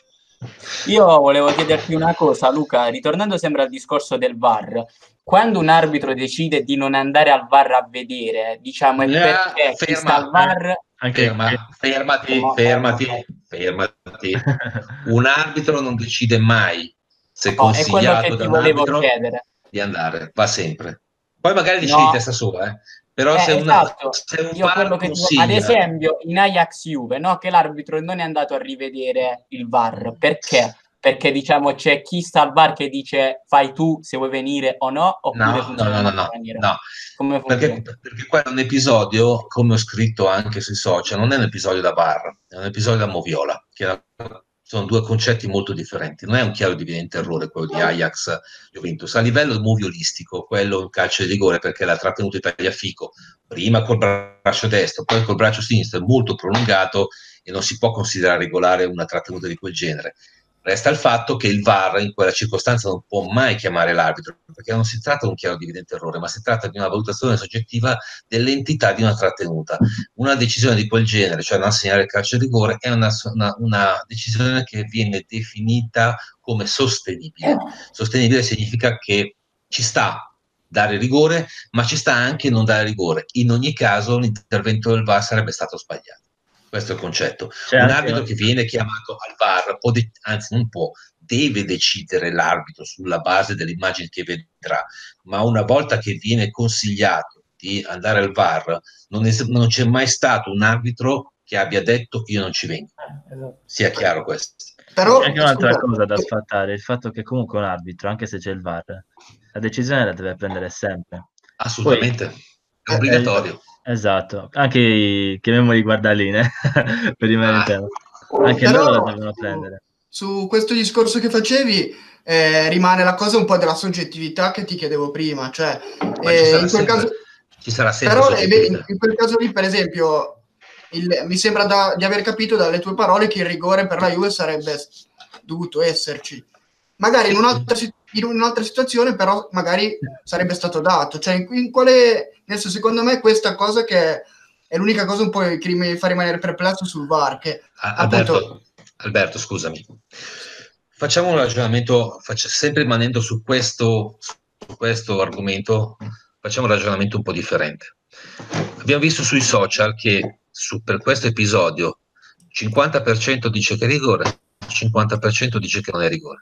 Io volevo chiederti una cosa, Luca, ritornando sempre al discorso del V A R, quando un arbitro decide di non andare al V A R a vedere, diciamo, è Eh, perché chi ferma, sta al V A R... Anche Ferma, fermati, No, fermati, fermo. fermati. Un arbitro non decide mai, se No, è quello consigliato che da ti un volevo arbitro, chiedere. di andare, va sempre. Poi magari decidi No. di testa sua, eh. Però Eh, se, una, esatto. se un Io V A R quello che ti... consiglia... Ad esempio, in Ajax Juve, no? Che l'arbitro non è andato a rivedere il V A R. Perché? Perché, diciamo, c'è chi sta al V A R che dice fai tu se vuoi venire o no, oppure No, no, funziona no, in no, un'altra no, maniera. no. Come funziona? Perché, perché qua è un episodio, come ho scritto anche sui social, non è un episodio da V A R, è un episodio da moviola, che era- sono due concetti molto differenti. Non è un chiaro ed evidente errore quello di Ajax Juventus. A livello moviolistico, quello è un calcio di rigore perché l'ha trattenuto in Tagliafico, prima col braccio destro, poi col braccio sinistro, è molto prolungato e non si può considerare regolare una trattenuta di quel genere. Resta il fatto che il V A R in quella circostanza non può mai chiamare l'arbitro, perché non si tratta di un chiaro ed evidente errore, ma si tratta di una valutazione soggettiva dell'entità di una trattenuta. Una decisione di quel genere, cioè non assegnare il calcio di rigore, è una, una, una decisione che viene definita come sostenibile. Sostenibile significa che ci sta dare rigore, ma ci sta anche non dare rigore. In ogni caso l'intervento del V A R sarebbe stato sbagliato. Questo è il concetto. C'è un anche- arbitro che viene chiamato al V A R, può de- anzi non può, deve decidere l'arbitro sulla base delle immagini che vedrà, ma una volta che viene consigliato di andare al V A R, non, es- non c'è mai stato un arbitro che abbia detto io non ci vengo. Eh, esatto. Sia chiaro questo. Però, C'è anche un'altra scusa, cosa da sfatare, il fatto che comunque un arbitro, anche se c'è il V A R, la decisione la deve prendere sempre. Assolutamente. È obbligatorio. Eh, esatto, anche i, chiamiamoli guardaline, per rimanere in Ah. tema. Anche Però, loro la devono prendere. su questo discorso che facevi eh, rimane la cosa un po' della soggettività che ti chiedevo prima, cioè Ma ci eh, sarà in quel sempre- caso ci sarà sempre però eh, beh, in, soggettività. in quel caso lì per esempio il- mi sembra da- di aver capito dalle tue parole che il rigore per la Juve sarebbe dovuto esserci, magari in un'altra, si- in un'altra situazione però magari sarebbe stato dato, cioè in, in quale, nel senso, secondo me questa cosa che è l'unica cosa un po' che mi fa rimanere perplesso sul V A R, che Ah, appunto Alberto, Alberto, scusami. Facciamo un ragionamento, faccia- sempre rimanendo su questo, su questo argomento, facciamo un ragionamento un po' differente. Abbiamo visto sui social che su- per questo episodio cinquanta per cento dice che è rigore, cinquanta per cento dice che non è rigore.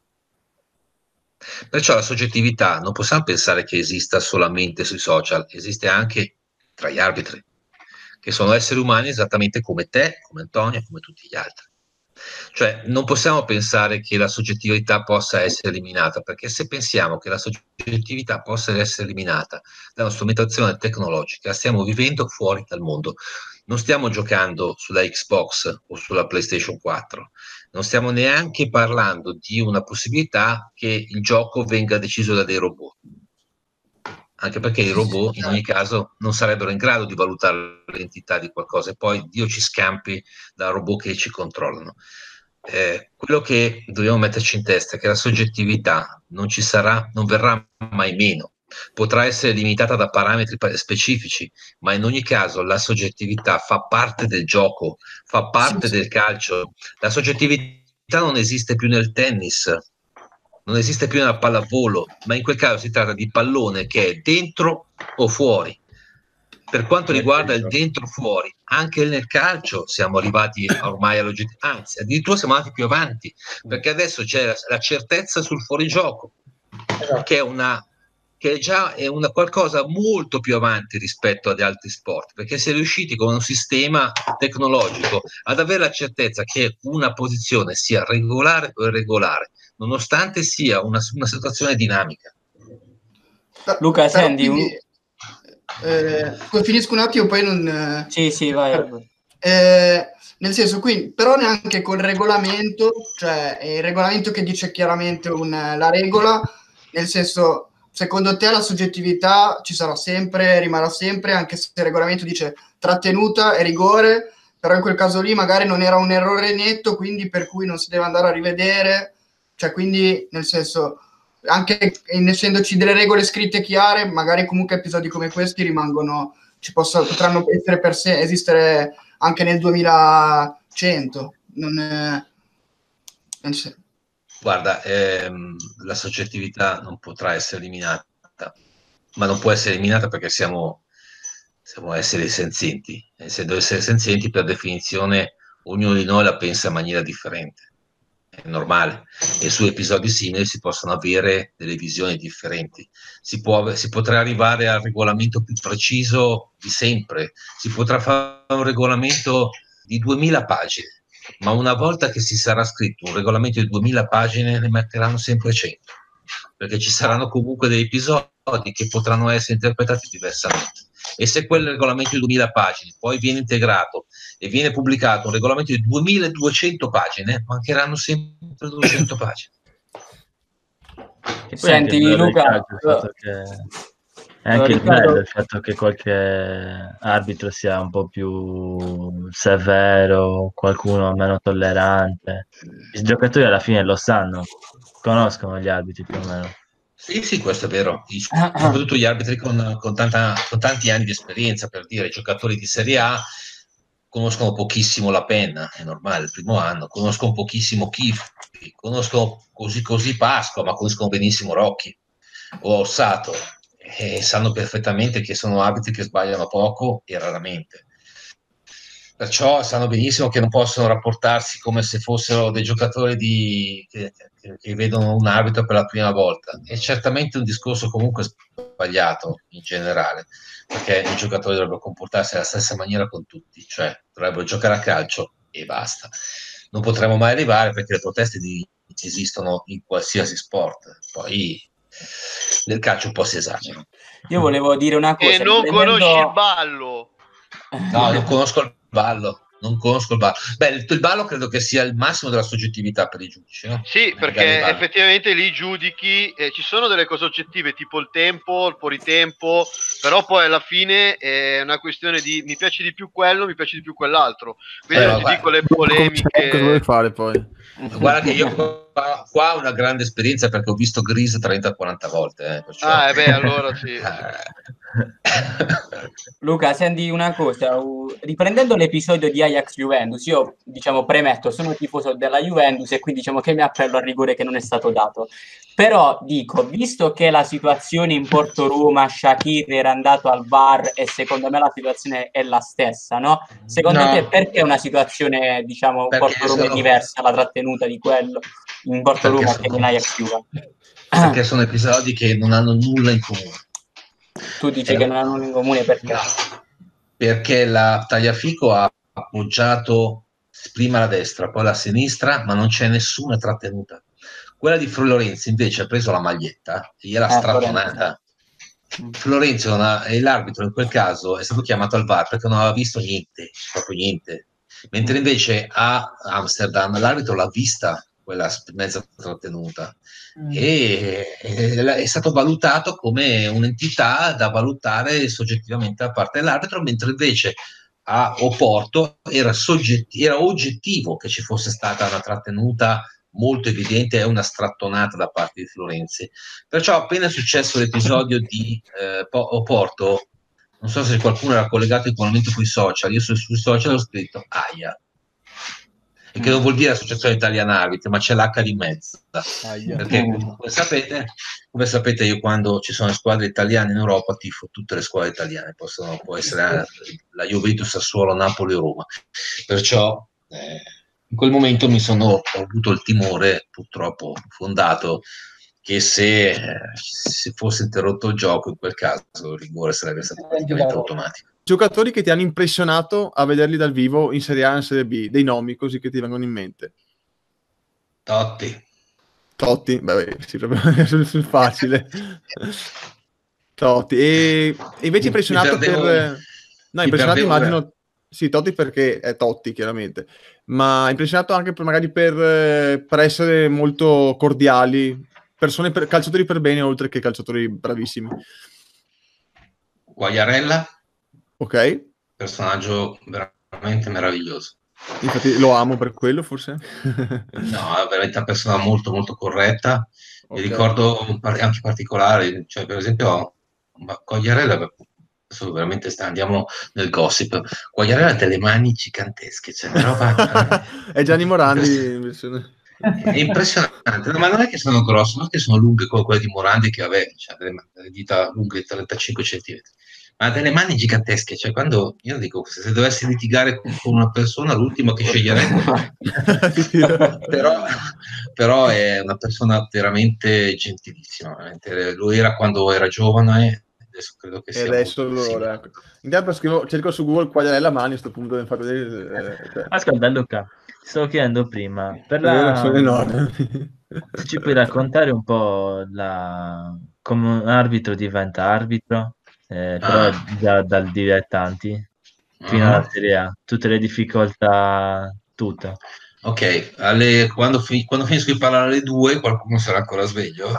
Perciò la soggettività non possiamo pensare che esista solamente sui social, esiste anche tra gli arbitri, che sono esseri umani esattamente come te, come Antonio, come tutti gli altri. Cioè non possiamo pensare che la soggettività possa essere eliminata, perché se pensiamo che la soggettività possa essere eliminata da una strumentazione tecnologica, stiamo vivendo fuori dal mondo. Non stiamo giocando sulla Xbox o sulla PlayStation quattro, non stiamo neanche parlando di una possibilità che il gioco venga deciso da dei robot, anche perché i robot in ogni caso non sarebbero in grado di valutare l'entità di qualcosa e poi Dio ci scampi da robot che ci controllano. Eh, quello che dobbiamo metterci in testa è che la soggettività non ci sarà, non verrà mai meno. Potrà essere limitata da parametri pa- specifici, ma in ogni caso la soggettività fa parte del gioco, fa parte Sì, sì. del calcio. La soggettività non esiste più nel tennis, non esiste più nella pallavolo, ma in quel caso si tratta di pallone che è dentro o fuori. Per quanto riguarda il dentro-fuori, anche nel calcio siamo arrivati ormai all'oggettivo, anzi, addirittura siamo andati più avanti, perché adesso c'è la, la certezza sul fuorigioco, che è una che è già è una qualcosa molto più avanti rispetto ad altri sport, perché si è riusciti con un sistema tecnologico ad avere la certezza che una posizione sia regolare o irregolare, nonostante sia una, una situazione dinamica. Per- Luca, però senti, quindi- un- eh, finisco un attimo, poi non... Sì, sì, vai. Eh, nel senso, quindi, però neanche col regolamento, cioè è il regolamento che dice chiaramente un, la regola, nel senso, secondo te la soggettività ci sarà sempre, rimarrà sempre, anche se il regolamento dice trattenuta e rigore, però in quel caso lì magari non era un errore netto, quindi per cui non si deve andare a rivedere, cioè quindi nel senso, anche essendoci delle regole scritte chiare, magari comunque episodi come questi rimangono, ci possono, potranno essere per sé, esistere anche nel duemilacento. Non è, non so. Guarda, ehm, la soggettività non potrà essere eliminata, ma non può essere eliminata perché siamo, siamo esseri senzienti. Essendo esseri senzienti, per definizione, ognuno di noi la pensa in maniera differente. È normale. E su episodi simili si possono avere delle visioni differenti. Si, può, si potrà arrivare al regolamento più preciso di sempre. Si potrà fare un regolamento di duemila pagine. Ma una volta che si sarà scritto un regolamento di duemila pagine, ne metteranno sempre cento, perché ci saranno comunque dei episodi che potranno essere interpretati diversamente. E se quel regolamento di duemila pagine poi viene integrato e viene pubblicato un regolamento di duemiladuecento pagine, mancheranno sempre duecento pagine. Che poi Senti, anche il bello del Luca, calcio, il fatto che è anche il Riccardo- bello il fatto che qualche arbitro sia un po' più severo, qualcuno meno tollerante. I giocatori alla fine lo sanno, conoscono gli arbitri più o meno. Sì, sì, questo è vero. I- soprattutto gli arbitri con, con, tanta, con tanti anni di esperienza, per dire, i giocatori di Serie A conoscono pochissimo la penna, è normale, il primo anno, conoscono pochissimo Chif, conoscono così così Pasqua, ma conoscono benissimo Rocchi o Ossato, e sanno perfettamente che sono arbitri che sbagliano poco e raramente. Perciò sanno benissimo che non possono rapportarsi come se fossero dei giocatori di, che, che vedono un arbitro per la prima volta. È certamente un discorso comunque sbagliato in generale, perché i giocatori dovrebbero comportarsi alla stessa maniera con tutti, cioè dovrebbero giocare a calcio e basta. Non potremo mai arrivare perché le proteste di, esistono in qualsiasi sport, poi nel calcio un po' si esagera. Io volevo dire una cosa. E non riprendendo- conosci il ballo. No, non conosco il ballo. Non conosco il ballo. Beh, il, il ballo credo che sia il massimo della soggettività per i giudici, no? Sì, Magari perché il ballo. effettivamente lì giudichi, eh, ci sono delle cose oggettive tipo il tempo, il fuoritempo, però poi alla fine è una questione di mi piace di più quello, mi piace di più quell'altro. Quindi Eh, non ti guarda, dico le Cosa vuoi polemiche. fare poi? Guarda che io qua, qua ho una grande esperienza perché ho visto Grease trenta quaranta volte. Eh, perciò... Ah, e beh, allora sì. Luca, senti una cosa, uh, riprendendo l'episodio di Ajax-Juventus, io diciamo premetto, sono tifoso della Juventus e quindi diciamo che mi appello al rigore che non è stato dato. Però dico, visto che la situazione in Porto Roma, Shaqiri era andato al V A R e secondo me la situazione è la stessa, no? Secondo No. te perché una situazione, diciamo, Perché Porto Roma è sono- diversa la trattenuta di quello in Porto Perché Roma sono- che in Ajax-Juve? Perché sono episodi che non hanno nulla in comune. Tu dici Eh, che non hanno nulla in comune perché? No, perché la Tagliafico ha appoggiato prima la destra, poi la sinistra, ma non c'è nessuna trattenuta. Quella di Florenzi invece ha preso la maglietta e gliel'ha Eh, strattonata. Florenzi. Florenzi non ha- e l'arbitro in quel caso è stato chiamato al V A R perché non aveva visto niente, proprio niente. Mentre invece a Amsterdam l'arbitro l'ha vista quella mezza trattenuta e e è stato valutato come un'entità da valutare soggettivamente da parte dell'arbitro, mentre invece a Oporto era, soggetti- era oggettivo che ci fosse stata una trattenuta molto evidente e una strattonata da parte di Florenzi. Perciò appena è successo l'episodio di eh, Po- Oporto, non so se qualcuno era collegato in quel momento sui social, io su- sui social ho scritto Aia, e che non vuol dire Associazione Italiana Arbitri, ma c'è l'H di mezzo. Aia. Perché Mm. come sapete, come sapete, io quando ci sono le squadre italiane in Europa tifo tutte le squadre italiane, possono, può essere la Juventus, Sassuolo, Napoli o Roma. Perciò eh, in quel momento mi sono ho avuto il timore, purtroppo fondato, che se, eh, se fosse interrotto il gioco, in quel caso il rigore sarebbe stato praticamente automatico. Giocatori che ti hanno impressionato a vederli dal vivo in Serie A e in Serie B, dei nomi così che ti vengono in mente. Totti. Totti, beh, sì, proprio sul, sul facile. Totti. E, e invece impressionato Mi perdevo- per... No, mi impressionato perdevo- immagino... Sì, Totti perché è Totti, chiaramente. Ma impressionato anche per, magari per, eh, per essere molto cordiali, persone per, calciatori per bene, oltre che calciatori bravissimi. Quagliarella, Ok? personaggio veramente meraviglioso. Infatti lo amo per quello, forse. No, è veramente una persona molto molto corretta. Mi Ok. ricordo un par- anche particolari, cioè per esempio ma Quagliarella, adesso veramente sta- andiamo nel gossip. Quagliarella ha delle mani gigantesche, cioè una roba È Gianni Morandi in versione... è impressionante, no, ma non è che sono grosse, non è che sono lunghe come quelle di Morandi che aveva, cioè delle, delle dita lunghe trentacinque centimetri, ma ha delle mani gigantesche, cioè quando io dico se, se dovessi litigare con, con una persona l'ultimo che sceglierei però, però è una persona veramente gentilissima, veramente. Lui era quando era giovane, adesso credo che E sia adesso molto più allora, simile. ecco. Intanto scrivo, cerco su Google Quagliarella Mani a questo punto mi fa vedere, eh, cioè, Ascolta Luca, ti stavo chiedendo prima, per vero, sono la... enormi. se ci puoi raccontare un po' la... come un arbitro diventa arbitro, eh, però Ah. già dal dilettanti fino Mhm. alla Serie A, tutte le difficoltà, tutto. Ok, alle- quando, fi- quando finisco di parlare alle due, qualcuno sarà ancora sveglio?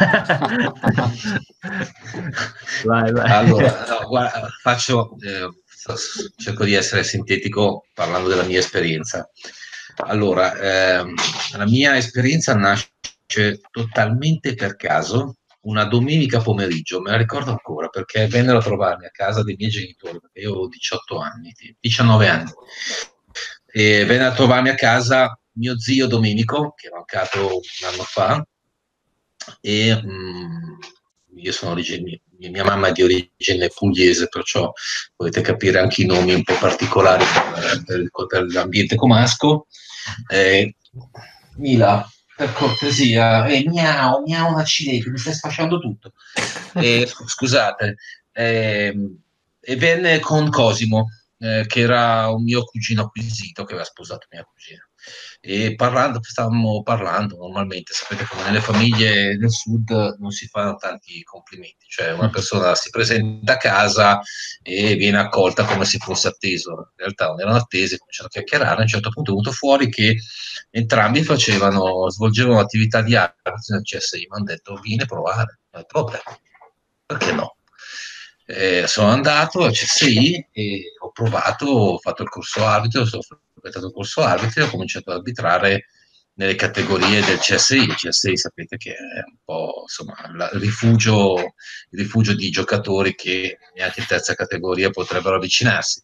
Vai, vai. Allora, no, guarda, faccio, eh, cerco di essere sintetico parlando della mia esperienza. Allora, ehm, la mia esperienza nasce totalmente per caso una domenica pomeriggio, me la ricordo ancora perché vennero a trovarmi a casa dei miei genitori, perché io avevo diciotto anni, diciannove anni, e venne a trovarmi a casa mio zio Domenico, che è mancato un anno fa, e mh, io sono origine, mia mamma è di origine pugliese, perciò potete capire anche i nomi un po' particolari per, per, per l'ambiente comasco. Eh, Mila, per cortesia, eh, miau, miau, accidenti, mi stai sfasciando tutto. Eh, scusate, eh, e venne con Cosimo, eh, che era un mio cugino acquisito che aveva sposato mia cugina. E parlando, stavamo parlando normalmente, sapete come nelle famiglie del sud non si fanno tanti complimenti, cioè una persona si presenta a casa e viene accolta come se fosse atteso, in realtà non erano attesi, cominciano a chiacchierare, a un certo punto è venuto fuori che entrambi facevano, svolgevano attività di arbitro nel C S I, mi hanno detto vieni a provare, ho detto vabbè, perché no? Eh, sono andato al C S I e ho provato, ho fatto il corso arbitro, ho completato il corso arbitro e ho cominciato ad arbitrare nelle categorie del C S I. Il C S I sapete che è un po' insomma la, il, rifugio, il rifugio di giocatori che neanche in terza categoria potrebbero avvicinarsi.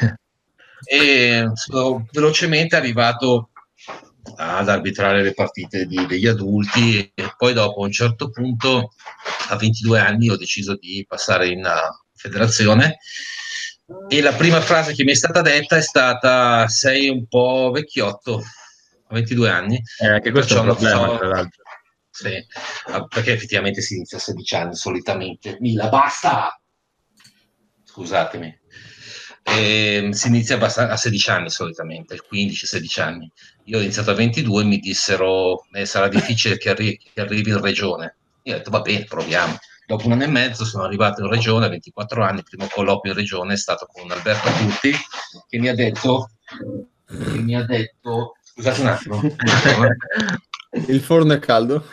E sono velocemente arrivato ad arbitrare le partite di, degli adulti e poi dopo a un certo punto a ventidue anni ho deciso di passare in uh, federazione e la prima frase che mi è stata detta è stata sei un po' vecchiotto a ventidue anni Eh, anche e questo è un perciò problema, non so, tra l'altro. sì, perché effettivamente si inizia a sedici anni solitamente. Mila, basta! Scusatemi. E si inizia a sedici anni solitamente, quindici sedici anni. Io ho iniziato a ventidue e mi dissero eh, sarà difficile che, arri- che arrivi in regione. Io ho detto va bene, proviamo. Dopo un anno e mezzo sono arrivato in regione, a ventiquattro anni, il primo colloquio in regione è stato con Alberto Curti che mi ha detto, che mi ha detto, scusate un attimo. Il forno è caldo?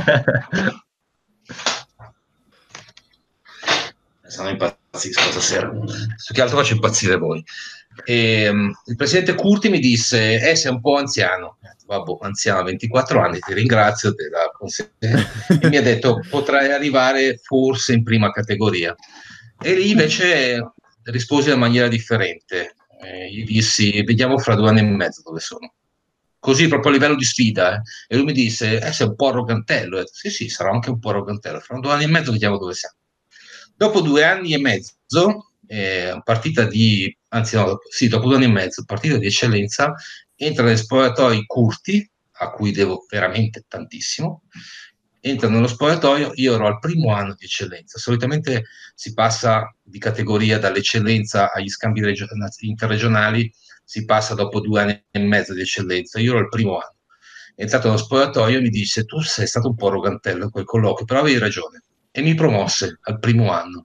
Se no impazzisco stasera. Su che altro faccio impazzire voi. E, um, il presidente Curti mi disse: Eh, sei un po' anziano. Vabbè, anziano, ventiquattro anni, ti ringrazio della consegna. E mi ha detto: potrai arrivare forse in prima categoria. E lì invece risposi in maniera differente. Eh, gli dissi: Vediamo fra due anni e mezzo dove sono. Così proprio a livello di sfida. Eh. E lui mi disse: Eh, sei un po' arrogantello. Ho detto, sì, sì, sarò anche un po' arrogantello. Fra due anni e mezzo vediamo dove siamo. Dopo due anni e mezzo, eh, partita di, anzi no, sì, dopo due anni e mezzo, partita di eccellenza, entra negli spogliatoi Curti, a cui devo veramente tantissimo, entra nello spogliatoio, io ero al primo anno di eccellenza, solitamente si passa di categoria dall'eccellenza agli scambi regio- interregionali, si passa dopo due anni e mezzo di eccellenza, io ero al primo anno. È entrato nello spogliatoio e mi disse, tu sei stato un po' arrogantello in quel colloquio, però avevi ragione. e mi promosse al primo anno.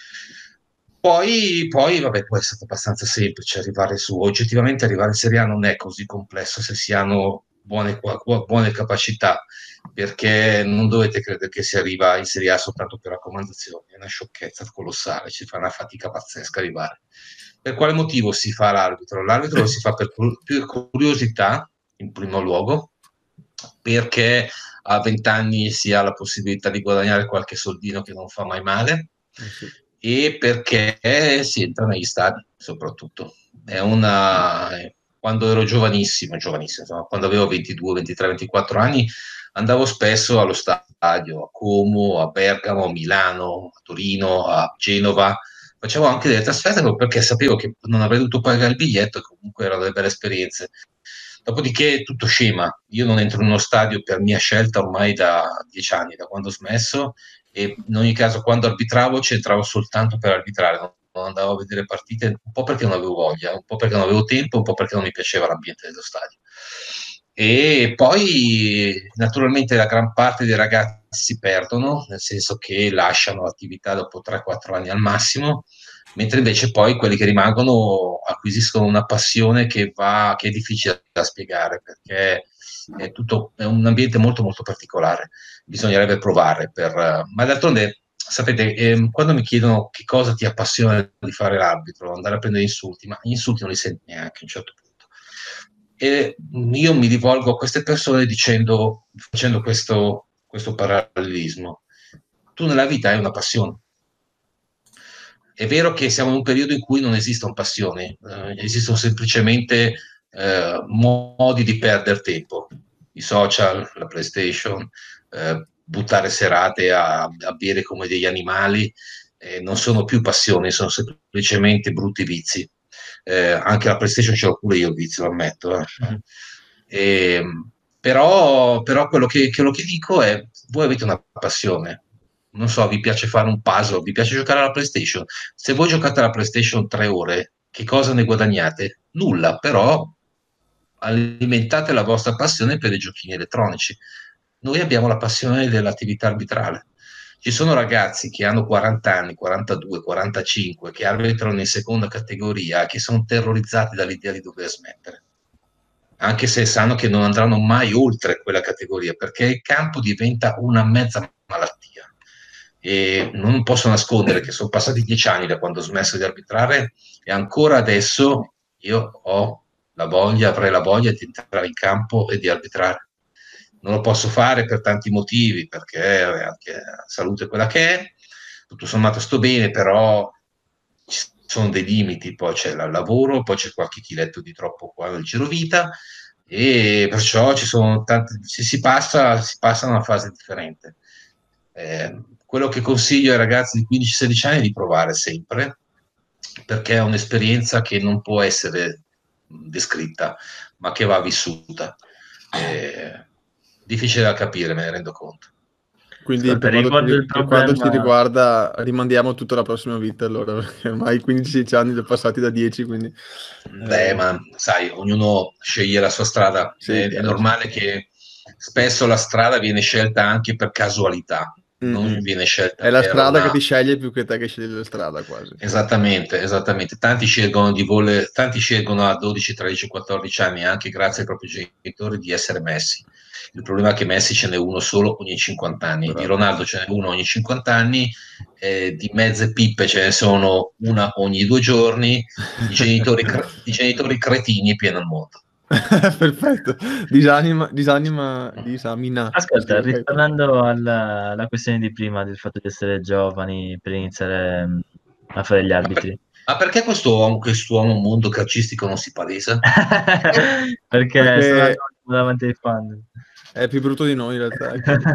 Poi, poi, vabbè, poi è stato abbastanza semplice arrivare su. Oggettivamente arrivare in Serie A non è così complesso se si hanno buone, buone capacità, perché non dovete credere che si arriva in Serie A soltanto per raccomandazioni, è una sciocchezza colossale, ci fa una fatica pazzesca arrivare. Per quale motivo si fa l'arbitro? L'arbitro lo si fa per, per curiosità, in primo luogo, perché a venti anni si ha la possibilità di guadagnare qualche soldino che non fa mai male, Eh sì. e perché si entra negli stadi, soprattutto. È una... Quando ero giovanissimo, giovanissimo, insomma, quando avevo ventidue, ventitré, ventiquattro anni, andavo spesso allo stadio, a Como, a Bergamo, a Milano, a Torino, a Genova. Facevo anche delle trasferte perché sapevo che non avrei dovuto pagare il biglietto e comunque erano delle belle esperienze. Dopodiché tutto scema. Io non entro in uno stadio per mia scelta ormai da dieci anni, da quando ho smesso, e in ogni caso quando arbitravo ci entravo soltanto per arbitrare, non, non andavo a vedere partite, un po' perché non avevo voglia, un po' perché non avevo tempo, un po' perché non mi piaceva l'ambiente dello stadio. E poi naturalmente la gran parte dei ragazzi si perdono, nel senso che lasciano l'attività dopo tre quattro anni al massimo, mentre invece poi quelli che rimangono acquisiscono una passione che, va, che è difficile da spiegare, perché è, tutto, è un ambiente molto molto particolare, bisognerebbe provare, per, ma d'altronde sapete, eh, quando mi chiedono che cosa ti appassiona di fare l'arbitro, andare a prendere insulti, ma gli insulti non li senti neanche a un certo punto. E io mi rivolgo a queste persone dicendo, facendo questo, questo parallelismo: tu nella vita hai una passione. È vero che siamo in un periodo in cui non esistono passioni, eh, esistono semplicemente eh, modi di perdere tempo, i social, la PlayStation, eh, buttare serate a, a bere come degli animali, eh, non sono più passioni, sono semplicemente brutti vizi. Eh, anche la PlayStation ce l'ho pure io il vizio, lo ammetto. Eh. Mm-hmm. E, però, però quello che, quello che dico è: voi avete una passione. Non so, vi piace fare un puzzle, vi piace giocare alla PlayStation. Se voi giocate alla PlayStation tre ore, che cosa ne guadagnate? Nulla, però alimentate la vostra passione per i giochini elettronici. Noi abbiamo la passione dell'attività arbitrale. Ci sono ragazzi che hanno quaranta anni, quarantadue, quarantacinque, che arbitrano in seconda categoria, che sono terrorizzati dall'idea di dover smettere, anche se sanno che non andranno mai oltre quella categoria, perché il campo diventa una mezza malattia. E non posso nascondere che sono passati dieci anni da quando ho smesso di arbitrare e ancora adesso io ho la voglia, avrei la voglia di entrare in campo e di arbitrare. Non lo posso fare per tanti motivi, perché anche la salute è quella che è, tutto sommato sto bene, però ci sono dei limiti, poi c'è il lavoro, poi c'è qualche chiletto di troppo qua nel girovita, e perciò ci sono tanti, si, si passa si passa a una fase differente. Eh, quello che consiglio ai ragazzi di quindici sedici anni è di provare sempre, perché è un'esperienza che non può essere descritta, ma che va vissuta. Eh, difficile da capire, me ne rendo conto. Quindi Ascolta, per, quanto ci, il per quanto problema... ci riguarda rimandiamo tutta la prossima vita, allora, perché ormai quindici sedici anni sono passati da dieci, quindi... Beh, eh... ma sai, ognuno sceglie la sua strada. Sì, è, è normale che spesso la strada viene scelta anche per casualità. Non mm-hmm. viene scelta è la per strada una... che ti sceglie più che te che scegli la strada, quasi. Esattamente, esattamente. Tanti scelgono di voler, tanti scelgono a dodici, tredici, quattordici anni, anche grazie ai propri genitori, di essere Messi. Il problema è che Messi ce n'è uno solo ogni cinquanta anni, Bravo. Di Ronaldo ce n'è uno ogni cinquanta anni, eh, di mezze pippe ce ne sono una ogni due giorni, i genitori, i genitori cretini pieno il mondo. Perfetto, disanima, disanima, disamina. Ascolta, ritornando alla, alla questione di prima del fatto di essere giovani per iniziare a fare gli arbitri. Ma perché questo uomo, quest'uomo mondo calcistico non si palesa? perché, perché sono davanti ai fan. È più brutto di noi in realtà.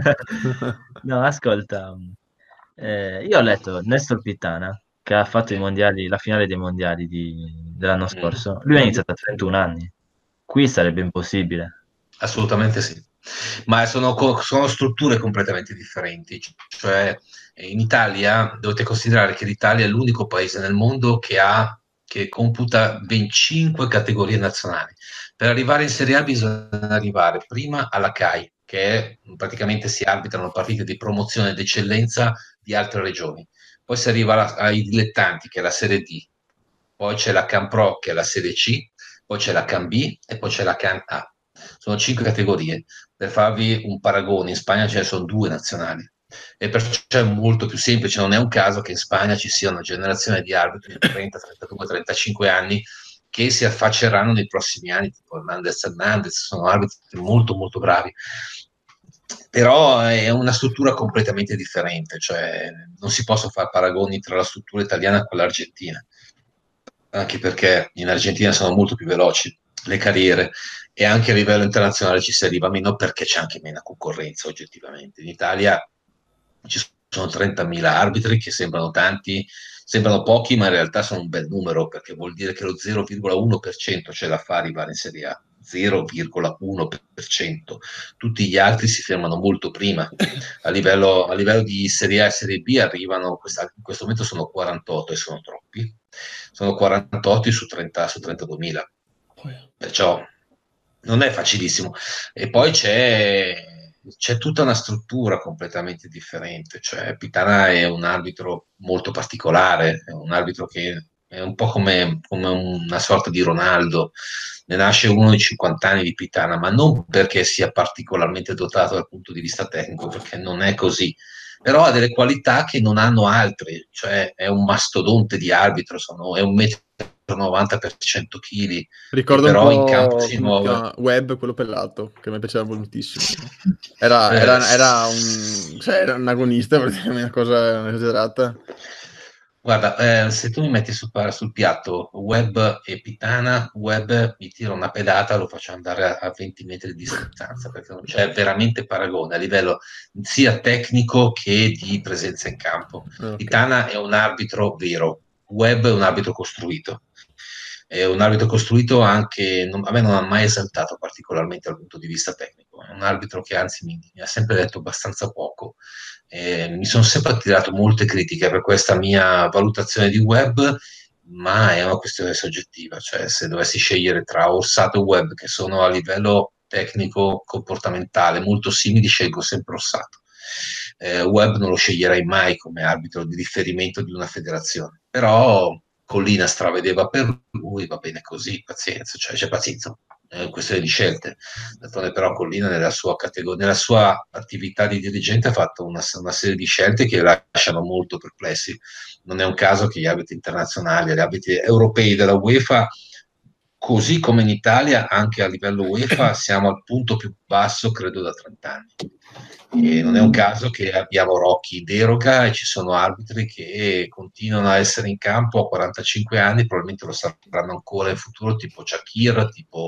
No, ascolta, eh, io ho letto Nestor Pitana, che ha fatto i mondiali, la finale dei mondiali di, dell'anno scorso. Lui ha iniziato a trentuno anni. Qui sarebbe impossibile. Assolutamente sì, ma sono, sono strutture completamente differenti. Cioè, in Italia dovete considerare che l'Italia è l'unico paese nel mondo che ha che computa ben cinque categorie nazionali. Per arrivare in Serie A bisogna arrivare prima alla C A I, che praticamente si arbitrano partite di promozione ed eccellenza di altre regioni. Poi si arriva alla, ai dilettanti, che è la Serie D, poi c'è la Can Pro, che è la Serie C, poi c'è la Can B e poi c'è la Can A. Sono cinque categorie. Per farvi un paragone, in Spagna ce ne sono due nazionali e perciò è molto più semplice. Non è un caso che in Spagna ci sia una generazione di arbitri di trenta, trentadue, trentacinque anni che si affacceranno nei prossimi anni, tipo Hernandez Hernandez, sono arbitri molto molto bravi. Però è una struttura completamente differente, cioè non si possono fare paragoni tra la struttura italiana e quella argentina, anche perché in Argentina sono molto più veloci le carriere e anche a livello internazionale ci si arriva meno perché c'è anche meno concorrenza oggettivamente. In Italia ci sono trentamila arbitri che sembrano tanti, sembrano pochi, ma in realtà sono un bel numero, perché vuol dire che lo zero virgola uno per cento ce la fa arrivare in Serie A, zero virgola uno per cento. Tutti gli altri si fermano molto prima. A livello, a livello di Serie A e Serie B arrivano, questa, in questo momento sono quarantotto e sono troppi, sono quarantotto su, trenta, su trentaduemila. Perciò non è facilissimo. E poi c'è c'è tutta una struttura completamente differente, cioè Pitana è un arbitro molto particolare, è un arbitro che è un po' come, come una sorta di Ronaldo, ne nasce uno di cinquanta anni di Pitana, ma non perché sia particolarmente dotato dal punto di vista tecnico, perché non è così, però ha delle qualità che non hanno altri, cioè è un mastodonte di arbitro, sono, è un metro novanta per cento chili, Ricordo però un in po' campo si come si muove. chiama? Webb, quello pellato, che mi piaceva moltissimo. Era, era, era, un, cioè, era un agonista, praticamente, una cosa esagerata. Guarda, eh, se tu mi metti su, sul piatto Webb e Pitana, Webb mi tira una pedata, lo faccio andare a, a venti metri di distanza, perché non c'è veramente paragone a livello sia tecnico che di presenza in campo. Okay. Pitana è un arbitro vero, Webb è un arbitro costruito. È un arbitro costruito anche, non, a me non ha mai esaltato particolarmente dal punto di vista tecnico, è un arbitro che anzi mi, mi ha sempre detto abbastanza poco. Eh, mi sono sempre attirato molte critiche per questa mia valutazione di Webb, ma è una questione soggettiva, cioè se dovessi scegliere tra Orsato e Webb, che sono a livello tecnico comportamentale molto simili, scelgo sempre Orsato. Eh, Webb non lo sceglierei mai come arbitro di riferimento di una federazione, però Collina stravedeva per lui, va bene così, pazienza, cioè c'è pazienza, è questione di scelte. D'altronde però Collina nella sua, categoria, nella sua attività di dirigente ha fatto una, una serie di scelte che lasciano molto perplessi. Non è un caso che gli arbitri internazionali, gli arbitri europei della UEFA, così come in Italia, anche a livello UEFA, siamo al punto più basso, credo, da trenta anni. E non è un caso che abbiamo Rocchi in deroga e ci sono arbitri che continuano a essere in campo a quarantacinque anni, probabilmente lo saranno ancora in futuro, tipo Shakir, tipo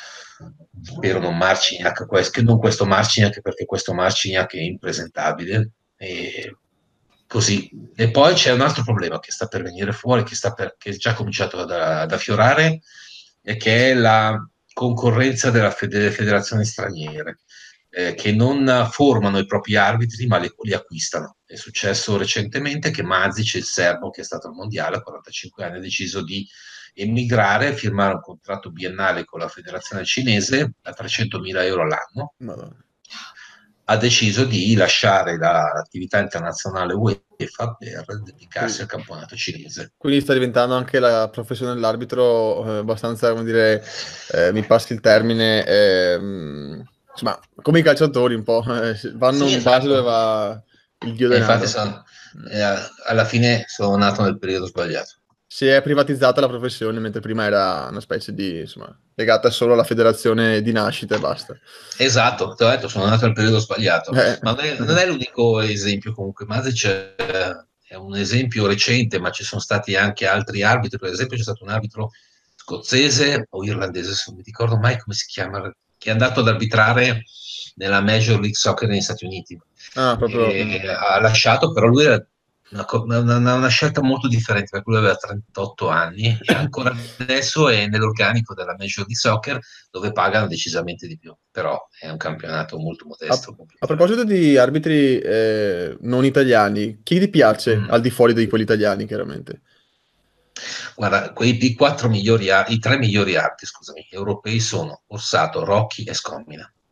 spero non Marcignac, non questo Marcignac, perché questo Marcignac è impresentabile. E così. E poi c'è un altro problema che sta per venire fuori, che, sta per, che è già cominciato ad, ad affiorare, e che è la concorrenza della, delle federazioni straniere. Eh, che non formano i propri arbitri ma li, li acquistano. È successo recentemente che Mazic, il serbo che è stato al mondiale a quarantacinque anni, ha deciso di emigrare, firmare un contratto biennale con la federazione cinese a trecentomila euro all'anno. Madonna. Ha deciso di lasciare l'attività internazionale UEFA per dedicarsi sì. al campionato cinese. Quindi sta diventando anche la professione dell'arbitro eh, abbastanza, come dire, eh, mi passi il termine, eh, insomma, come i calciatori un po', eh, vanno sì, in base dove va il dio denaro. Infatti sono, eh, alla fine sono nato nel periodo sbagliato. Si è privatizzata la professione, mentre prima era una specie di, insomma, legata solo alla federazione di nascita e basta. Esatto, ti ho detto, sono nato nel periodo sbagliato. Eh. Ma non è, non è l'unico esempio comunque. Mazic è un esempio recente, ma ci sono stati anche altri arbitri. Per esempio c'è stato un arbitro scozzese o irlandese, non mi ricordo mai come si chiama, che è andato ad arbitrare nella Major League Soccer negli Stati Uniti. Ah, proprio. E ha lasciato, però lui era Una, una, una scelta molto differente, perché lui aveva trentotto anni e ancora adesso è nell'organico della Major League Soccer, dove pagano decisamente di più, però è un campionato molto modesto. A, a proposito di arbitri eh, non italiani, chi ti piace mm. al di fuori di quelli italiani, chiaramente? Guarda, quei, i quattro migliori, i tre migliori arbitri, scusami, europei sono Orsato, Rocchi e Scommina.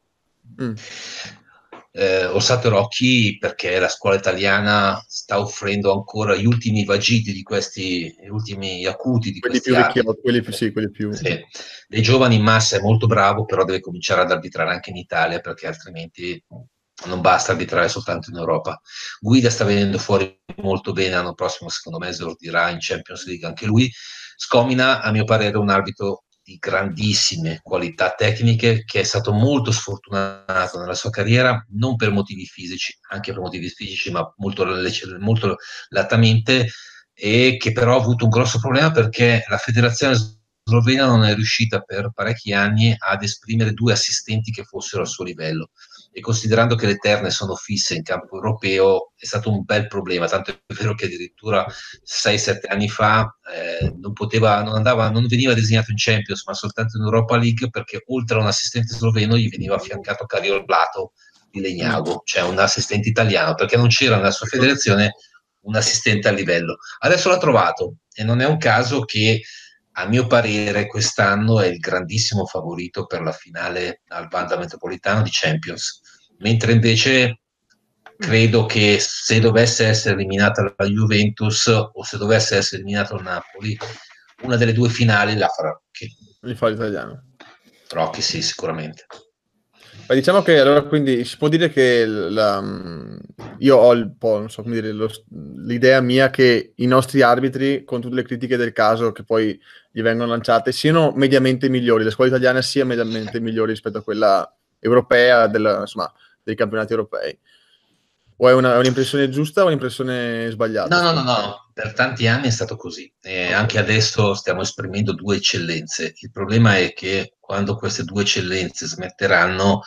Mm. Eh, Orsato e Rocchi perché la scuola italiana sta offrendo ancora gli ultimi vagiti di questi, gli ultimi acuti di Quelli questi più vecchi, arbitri. quelli più, sì, quelli più... Sì. Dei giovani in massa è molto bravo, però deve cominciare ad arbitrare anche in Italia perché altrimenti non basta arbitrare soltanto in Europa. Guida sta venendo fuori molto bene, l'anno prossimo secondo me esordirà in Champions League anche lui. Scomina, a mio parere, è un arbitro di grandissime qualità tecniche che è stato molto sfortunato nella sua carriera, non per motivi fisici, anche per motivi fisici, ma molto, molto lattamente, e che però ha avuto un grosso problema perché la federazione slovena non è riuscita per parecchi anni ad esprimere due assistenti che fossero al suo livello, e considerando che le terne sono fisse in campo europeo è stato un bel problema, tanto è vero che addirittura sei sette anni fa eh, non poteva, non andava, non veniva designato in Champions ma soltanto in Europa League, perché oltre a un assistente sloveno gli veniva affiancato Cariol Blato di Legnago, cioè un assistente italiano, perché non c'era nella sua federazione un assistente a livello. Adesso l'ha trovato e non è un caso che a mio parere quest'anno è il grandissimo favorito per la finale al Wanda Metropolitano di Champions, mentre invece credo che se dovesse essere eliminata la Juventus o se dovesse essere eliminato il Napoli, una delle due finali la farà Rocchi. Mi fa l'italiano. Rocchi sì, sicuramente. Beh, diciamo che allora quindi si può dire che la, io ho il po', non so come dire, lo, l'idea mia che i nostri arbitri, con tutte le critiche del caso che poi gli vengono lanciate, siano mediamente migliori, la scuola italiana sia mediamente migliore rispetto a quella europea, della, insomma, dei campionati europei. O è, una, è un'impressione giusta o un'impressione sbagliata? No, no, no, no, per tanti anni è stato così. E okay. Anche adesso stiamo esprimendo due eccellenze. Il problema è che quando queste due eccellenze smetteranno,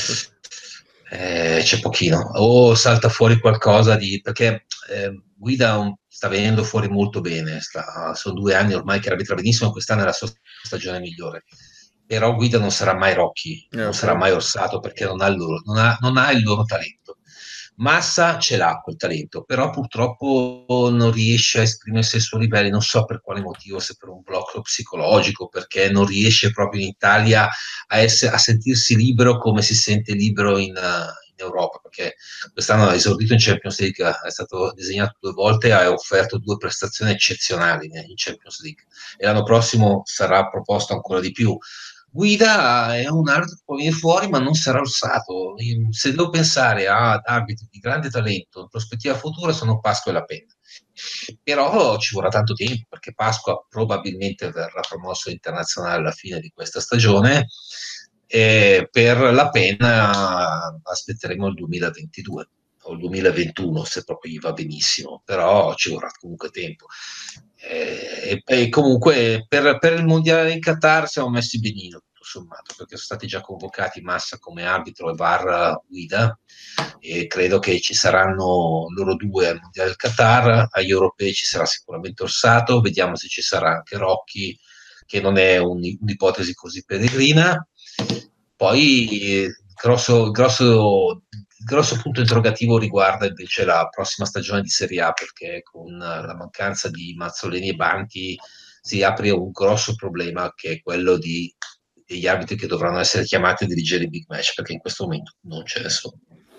eh, c'è pochino. O salta fuori qualcosa di... perché eh, Guida un, sta venendo fuori molto bene. Sta, sono due anni ormai che arbitra benissimo, quest'anno è la sua stagione migliore. Però Guida non sarà mai Rocchi, non okay. sarà mai Orsato, perché non ha il loro, non ha, non ha il loro talento. Massa ce l'ha quel talento, però purtroppo non riesce a esprimersi ai suoi livelli, non so per quale motivo, se per un blocco psicologico, perché non riesce proprio in Italia a, essere, a sentirsi libero come si sente libero in, in Europa, perché quest'anno ha esordito in Champions League, è stato disegnato due volte e ha offerto due prestazioni eccezionali in Champions League, e l'anno prossimo sarà proposto ancora di più. Guida è un arbitro che può venire fuori ma non sarà Orsato. Se devo pensare a arbitri di grande talento in prospettiva futura sono Pasqua e La Penna, però ci vorrà tanto tempo perché Pasqua probabilmente verrà promosso internazionale alla fine di questa stagione, e per La Penna aspetteremo il duemilaventidue o il duemilaventuno se proprio gli va benissimo, però ci vorrà comunque tempo. E, e comunque per, per il mondiale in Qatar siamo messi benino tutto sommato, perché sono stati già convocati Massa come arbitro e V A R Guida, e credo che ci saranno loro due al mondiale del Qatar. Agli europei ci sarà sicuramente Orsato, vediamo se ci sarà anche Rocchi, che non è un, un'ipotesi così peregrina. Poi grosso, grosso il grosso punto interrogativo riguarda invece la prossima stagione di Serie A, perché con la mancanza di Mazzoleni e Banchi si apre un grosso problema, che è quello di, degli arbitri che dovranno essere chiamati a dirigere i big match, perché in questo momento non ce ne sono.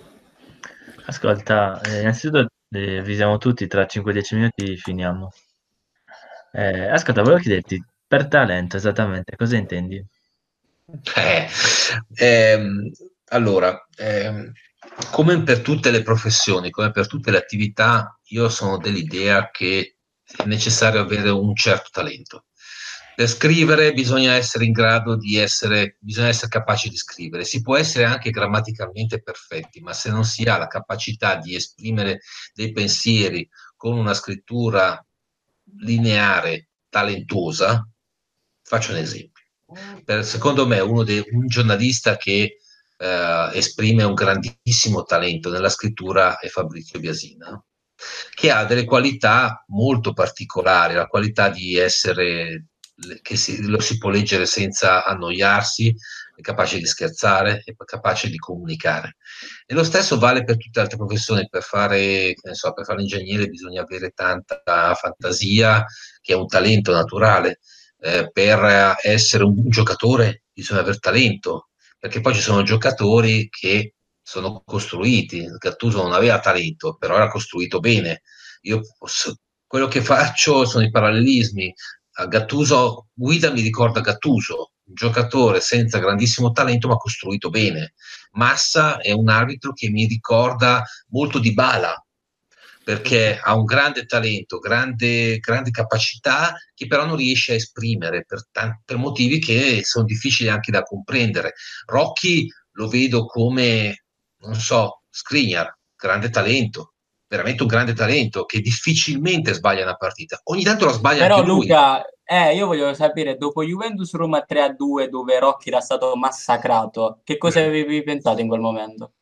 Ascolta, eh, innanzitutto eh, avvisiamo tutti, tra cinque dieci minuti finiamo. Eh, ascolta, volevo chiederti, per talento esattamente cosa intendi? Eh, ehm, allora, ehm, come per tutte le professioni, come per tutte le attività, io sono dell'idea che è necessario avere un certo talento. Per scrivere bisogna essere in grado di essere, bisogna essere capaci di scrivere. Si può essere anche grammaticalmente perfetti, ma se non si ha la capacità di esprimere dei pensieri con una scrittura lineare, talentuosa, faccio un esempio. Per, secondo me uno dei, un giornalista che eh, esprime un grandissimo talento nella scrittura è Fabrizio Biasina, che ha delle qualità molto particolari, la qualità di essere, che si, lo si può leggere senza annoiarsi, è capace di scherzare, è capace di comunicare. E lo stesso vale per tutte le altre professioni. Per fare, che ne so, per fare l'ingegnere bisogna avere tanta fantasia, che è un talento naturale. Eh, per essere un giocatore bisogna avere talento, perché poi ci sono giocatori che sono costruiti. Gattuso non aveva talento, però era costruito bene. Io posso- quello che faccio sono i parallelismi. A Gattuso, Guida mi ricorda Gattuso, un giocatore senza grandissimo talento ma costruito bene. Massa è un arbitro che mi ricorda molto Dybala, perché ha un grande talento, grande, grande capacità, che però non riesce a esprimere per, tan- per motivi che sono difficili anche da comprendere. Rocchi lo vedo come, non so, Skriniar, grande talento, veramente un grande talento, che difficilmente sbaglia una partita. Ogni tanto la sbaglia Però anche lui. Luca, eh, io voglio sapere, dopo Juventus Roma tre a due, dove Rocchi era stato massacrato, che cosa avevi pensato in quel momento?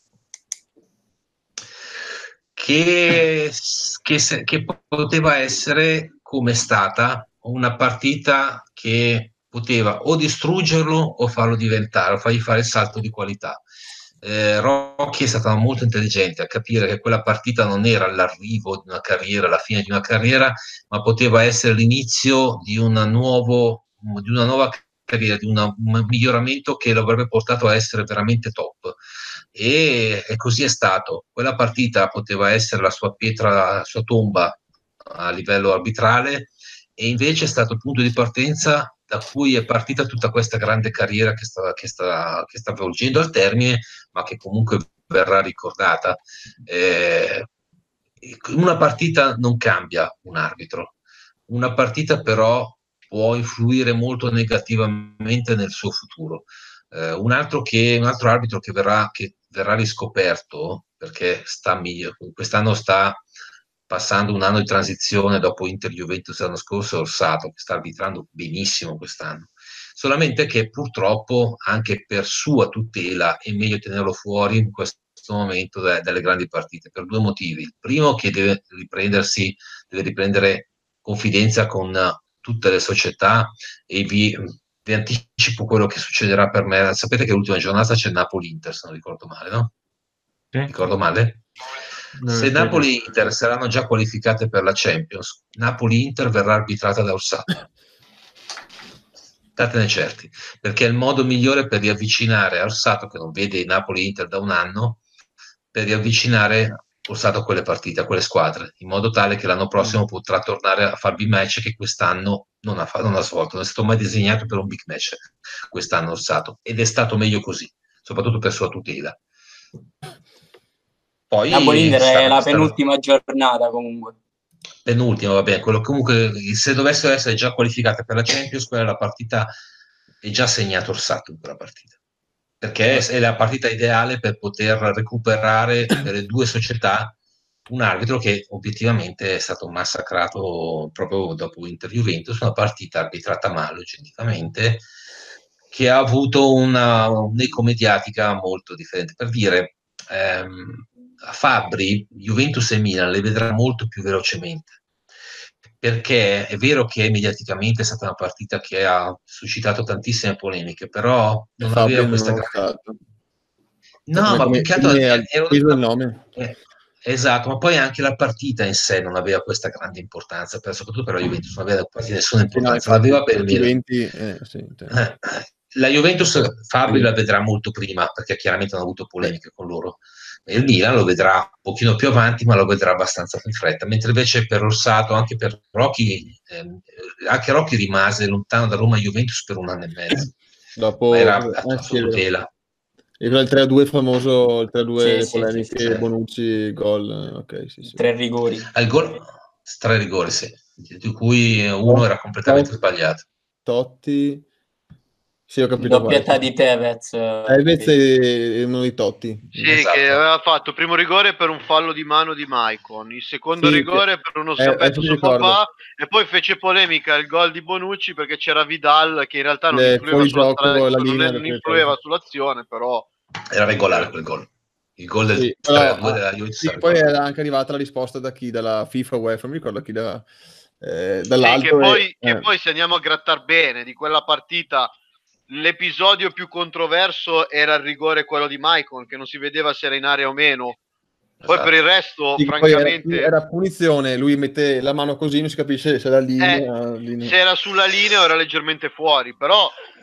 Che, che, se- che poteva essere, come è stata, una partita che poteva o distruggerlo o farlo diventare, o fargli fare il salto di qualità. Eh, Rocchi è stata molto intelligente a capire che quella partita non era l'arrivo di una carriera, la fine di una carriera, ma poteva essere l'inizio di una, nuovo, di una nuova carriera, di una- un miglioramento che lo avrebbe portato a essere veramente top. E, e così è stato. Quella partita poteva essere la sua pietra, la sua tomba a livello arbitrale, e invece è stato il punto di partenza da cui è partita tutta questa grande carriera che sta, che sta, che sta volgendo al termine, ma che comunque verrà ricordata. Eh, una partita non cambia un arbitro, una partita però può influire molto negativamente nel suo futuro. Eh, un, altro che, un altro arbitro che verrà, che verrà riscoperto, perché sta miglior, quest'anno sta passando un anno di transizione dopo Inter Juventus l'anno scorso, è Orsato, che sta arbitrando benissimo quest'anno. Solamente che purtroppo anche per sua tutela è meglio tenerlo fuori in questo momento da, dalle grandi partite, per due motivi. Il primo, che deve riprendersi, deve riprendere confidenza con tutte le società, e vi, vi anticipo quello che succederà per me. Sapete che l'ultima giornata c'è Napoli-Inter, se non ricordo male, no? Sì. Ricordo male? Non Se lo so. Napoli e Inter saranno già qualificate per la Champions, Napoli-Inter verrà arbitrata da Orsato. Statene certi, perché è il modo migliore per riavvicinare Orsato, che non vede Napoli-Inter da un anno, per riavvicinare Orsato a quelle partite, a quelle squadre, in modo tale che l'anno prossimo potrà tornare a farvi match che quest'anno non ha, fa- non ha svolto. Non è stato mai disegnato per un big match quest'anno Orsato, ed è stato meglio così, soprattutto per sua tutela. Poi Napoli-Inter è sta, la sta, penultima giornata comunque. penultimo, va bene, quello comunque, se dovessero essere già qualificate per la Champions, quella è la partita, è già segnato Orsato in quella partita, perché è la partita ideale per poter recuperare per le due società un arbitro che obiettivamente è stato massacrato proprio dopo Inter Juventus, una partita arbitrata male oggettivamente, che ha avuto una, un'eco mediatica molto differente. Per dire, ehm, a Fabbri, Juventus e Milan le vedrà molto più velocemente, perché è vero che mediaticamente è stata una partita che ha suscitato tantissime polemiche, però non Fabri aveva non questa è grande... stato. No, Come, ma più come, che altro come al ero peso del nome. eh, esatto, ma poi anche la partita in sé non aveva questa grande importanza, per, soprattutto per la Juventus, non aveva quasi nessuna Sì, no, importanza, infatti, l'aveva per il Milan. venti, eh, sì, Eh, la Juventus Fabri sì. la vedrà molto prima, perché chiaramente hanno avuto polemiche con loro. E il Milan lo vedrà un pochino più avanti, ma lo vedrà abbastanza in fretta, mentre invece per Orsato, anche per Rocchi, ehm, anche Rocchi rimase lontano da Roma e Juventus per un anno e mezzo, Dopo, ma era a, eh, a sì, sua è vero. tutela. E il tre a due famoso, il tre a due, Sì, le sì, polemiche, sì, sì. Bonucci, gol, ok, sì, sì. Tre rigori. Al gol, tre rigori, sì, di cui uno era completamente sbagliato. Totti, sì, ho capito quale. Doppietta di Tevez. eh, Tevez che- è uno dei Totti. Sì, Esatto. che aveva fatto il primo rigore per un fallo di mano di Maicon, il secondo Sì, rigore per uno eh, scampetto adesso mi su ricordo. Pogba, e poi fece polemica il gol di Bonucci perché c'era Vidal che in realtà non Le influiva, sulla, fuorigioco, la non linea, non perché- influeva sull'azione, però Era regolare quel gol. Il gol del Sì, tre a però, due ah, della Juventus sì, era poi regolare. era anche arrivata la risposta da chi? Dalla FIFA UEFA, mi ricordo chi da, eh, sì, dall'alto. che poi, e, che eh. poi se andiamo a grattar bene di quella partita, l'episodio più controverso era il rigore quello di Maicon, che non si vedeva se era in area o meno. Poi Esatto. per il resto, Sì, poi era, francamente, era punizione, lui mette la mano così, non si capisce se era eh, linea, linea. se era sulla linea o era leggermente fuori, però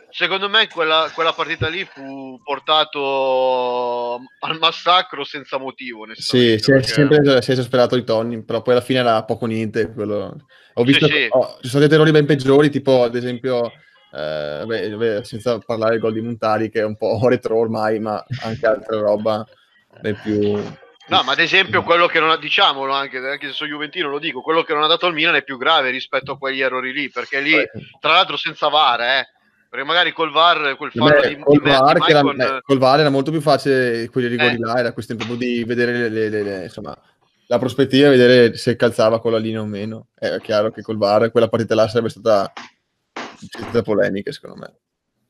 secondo me quella, quella partita lì fu portato al massacro senza motivo. Sì, si è perché... sempre si è esasperato di Tonni, però poi alla fine era poco niente. Quello... Ho visto Sì, sì. oh, ci sono stati errori ben peggiori, tipo ad esempio, eh, beh, beh, senza parlare del gol di Montari, che è un po' retro ormai, ma anche altra roba ben più... No, ma ad esempio quello che non ha, diciamolo anche, anche se sono Juventino lo dico, quello che non ha dato al Milan è più grave rispetto a quegli errori lì, perché lì, tra l'altro senza V A R, eh, perché magari col V A R, quel fallo Beh, di, col, di, V A R di che era, Maicon... beh, col V A R era molto più facile quei rigori Eh. là, era questione proprio di vedere le, le, le, le, insomma, la prospettiva, vedere se calzava con la linea o meno. È chiaro che col V A R quella partita là sarebbe stata senza polemiche, secondo me.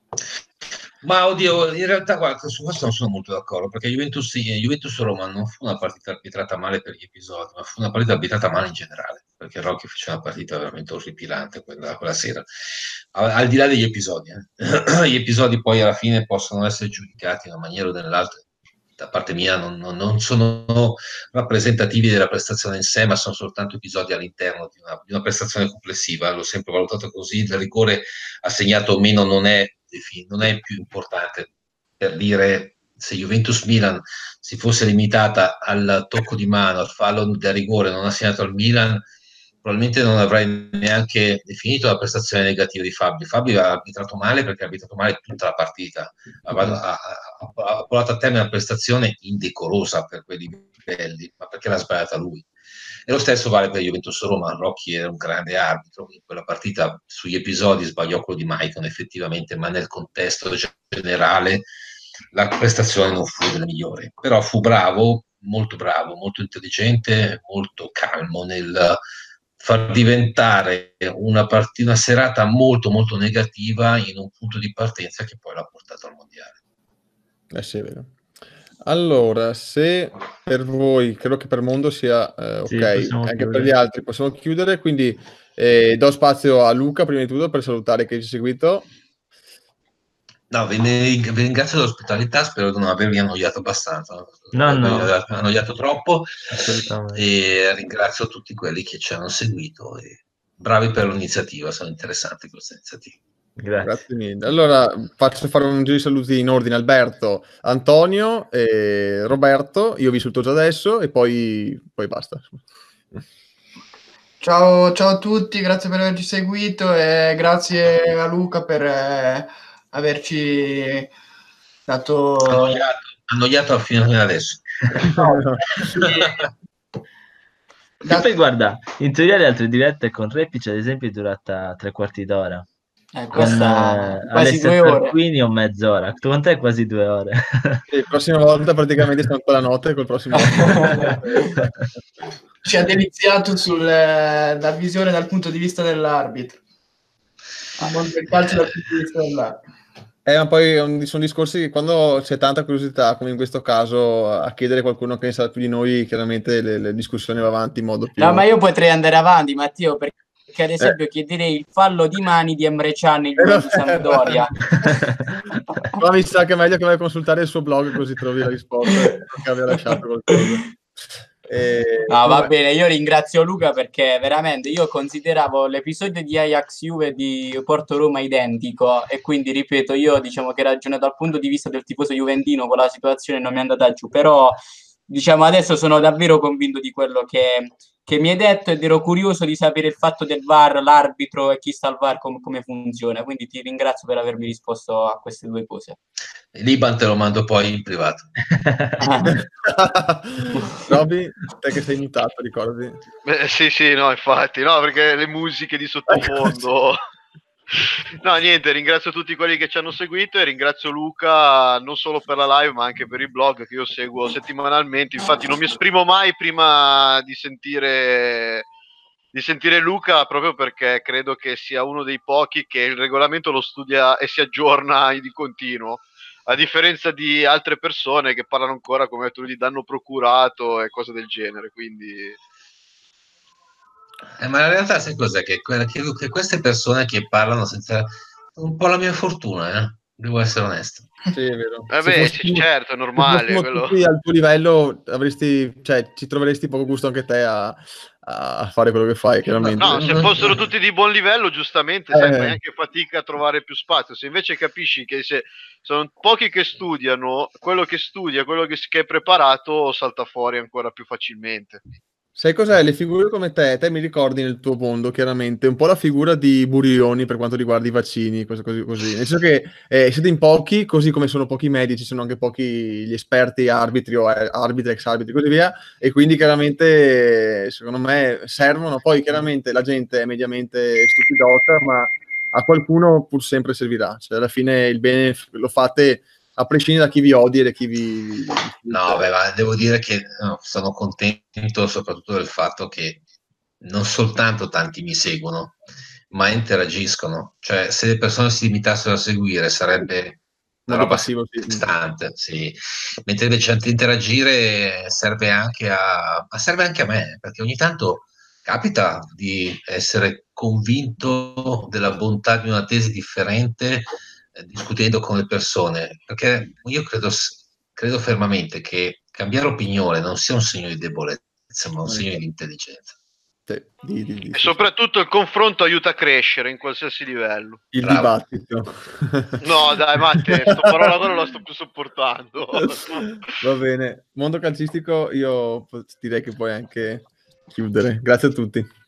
Ma oddio, in realtà guarda, su questo non sono molto d'accordo, perché Juventus, Juventus Roma non fu una partita arbitrata male per gli episodi, ma fu una partita arbitrata male in generale, perché Rocchi fece una partita veramente orripilante quella, quella sera, al, al di là degli episodi. Eh. Gli episodi poi alla fine possono essere giudicati in una maniera o nell'altra, da parte mia non, non, non sono rappresentativi della prestazione in sé, ma sono soltanto episodi all'interno di una, di una prestazione complessiva. L'ho sempre valutato così, il rigore assegnato o meno non è non è più importante. Per dire, se Juventus-Milan si fosse limitata al tocco di mano, al fallo da rigore non assegnato al Milan, probabilmente non avrei neanche definito la prestazione negativa di Fabio. Fabio ha arbitrato male perché ha arbitrato male tutta la partita, ha, ha, ha, ha portato a termine una prestazione indecorosa per quei livelli, ma perché l'ha sbagliata lui. E lo stesso vale per Juventus Roma. Rocchi era un grande arbitro, in quella partita sugli episodi sbagliò quello di Maicon effettivamente, ma nel contesto generale la prestazione non fu delle migliori, però fu bravo, molto bravo, molto intelligente, molto calmo nel far diventare una, part- una serata molto molto negativa in un punto di partenza che poi l'ha portato al mondiale. Eh sì, è vero. Allora, se per voi, credo che per Mondo sia eh, ok, Sì, possiamo anche chiudere. per gli altri possiamo chiudere, quindi eh, do spazio a Luca prima di tutto per salutare chi ci ha seguito. No, vi, vi ringrazio dell'ospitalità, spero di non avervi annoiato abbastanza, No, non no. avervi annoiato troppo, Assolutamente. e ringrazio tutti quelli che ci hanno seguito e bravi per l'iniziativa, sono interessanti queste iniziative. Grazie. Grazie mille. Allora faccio fare un giro di saluti in ordine: Alberto, Antonio e Roberto. Io vi saluto già adesso e poi, poi basta. Ciao, ciao a tutti, grazie per averci seguito e grazie a Luca per eh, averci dato... Annoiato, annoiato fino ad adesso. E poi guarda, in teoria le altre dirette con Repic ad esempio è durata tre quarti d'ora. Eh, Con questa eh, quasi Alessio due ore. Tarquini o mezz'ora. Tu con te quasi due ore. Sì, prossima volta praticamente siamo tutta la notte col prossimo. Ci ha deliziato sul, la visione dal punto di vista dell'arbitro. A mondo del calcio dal punto di vista dell'arbitro. Eh, ma poi sono discorsi che quando c'è tanta curiosità, come in questo caso, a chiedere a qualcuno che ne sa più di noi, chiaramente le, le discussioni va avanti in modo più... No, ma io potrei andare avanti, Matteo, perché ad esempio Eh. chiederei il fallo di mani di Emre Can in Juventus Sampdoria. Ma mi sa che è meglio che vai a consultare il suo blog così trovi la risposta che aveva lasciato qualcosa. E... No, va bene, io ringrazio Luca perché veramente io consideravo l'episodio di Ajax Juve di Porto Roma identico e quindi ripeto, io diciamo che ragiono dal punto di vista del tifoso juventino, con la situazione non mi è andata giù, però diciamo adesso sono davvero convinto di quello che, che mi hai detto ed ero curioso di sapere il fatto del V A R, l'arbitro e chi sta al V A R com- come funziona, quindi ti ringrazio per avermi risposto a queste due cose. L'Iban te lo mando poi in privato. Roby, te che sei mutato, ricordi? Beh, sì, sì, no, infatti, no, perché le musiche di sottofondo. No, niente, ringrazio tutti quelli che ci hanno seguito e ringrazio Luca non solo per la live ma anche per il blog che io seguo settimanalmente. Infatti non mi esprimo mai prima di sentire di sentire Luca, proprio perché credo che sia uno dei pochi che il regolamento lo studia e si aggiorna di continuo, a differenza di altre persone che parlano ancora come tu di danno procurato e cose del genere, quindi Eh, ma la realtà sai cos'è? Che, que- che, che queste persone che parlano senza... un po' la mia fortuna, eh? Devo essere onesto. Sì, è vero. vabbè, Se sì, fossimo- certo, è se normale fossimo quello. tutti al tuo livello avresti, cioè, ci troveresti poco gusto anche te a, a fare quello che fai, chiaramente. No, se fossero tutti di buon livello, giustamente, Eh. sai, fai anche fatica a trovare più spazio. Se invece capisci che se sono pochi che studiano, quello che studia, quello che, che è preparato, salta fuori ancora più facilmente. Sai cos'è? Le figure come te, te mi ricordi nel tuo mondo, chiaramente, un po' la figura di Burioni per quanto riguarda i vaccini, cose così, così. Nel senso che eh, siete in pochi, così come sono pochi medici, sono anche pochi gli esperti, arbitri o eh, arbitri, ex arbitri, così via, e quindi chiaramente, secondo me, servono. Poi chiaramente la gente è mediamente stupidota, ma a qualcuno pur sempre servirà. Cioè, alla fine il bene lo fate a prescindere da chi vi odia e da chi vi... No, beh, ma devo dire che no, sono contento soprattutto del fatto che non soltanto tanti mi seguono, ma interagiscono. Cioè, se le persone si limitassero a seguire sarebbe una Modo roba passivo, sì. distante, sì. Mentre invece interagire serve anche a, ma serve anche a me, perché ogni tanto capita di essere convinto della bontà di una tesi differente eh, discutendo con le persone, perché io credo, credo fermamente che cambiare opinione non sia un segno di debolezza, ma un segno di intelligenza. Sì, di, di, di, E sì, soprattutto il confronto aiuta a crescere in qualsiasi livello. il Bravo. dibattito. No, dai, Matte, sto parola non la sto più sopportando. Va bene, mondo calcistico, io direi che puoi anche chiudere. Grazie a tutti.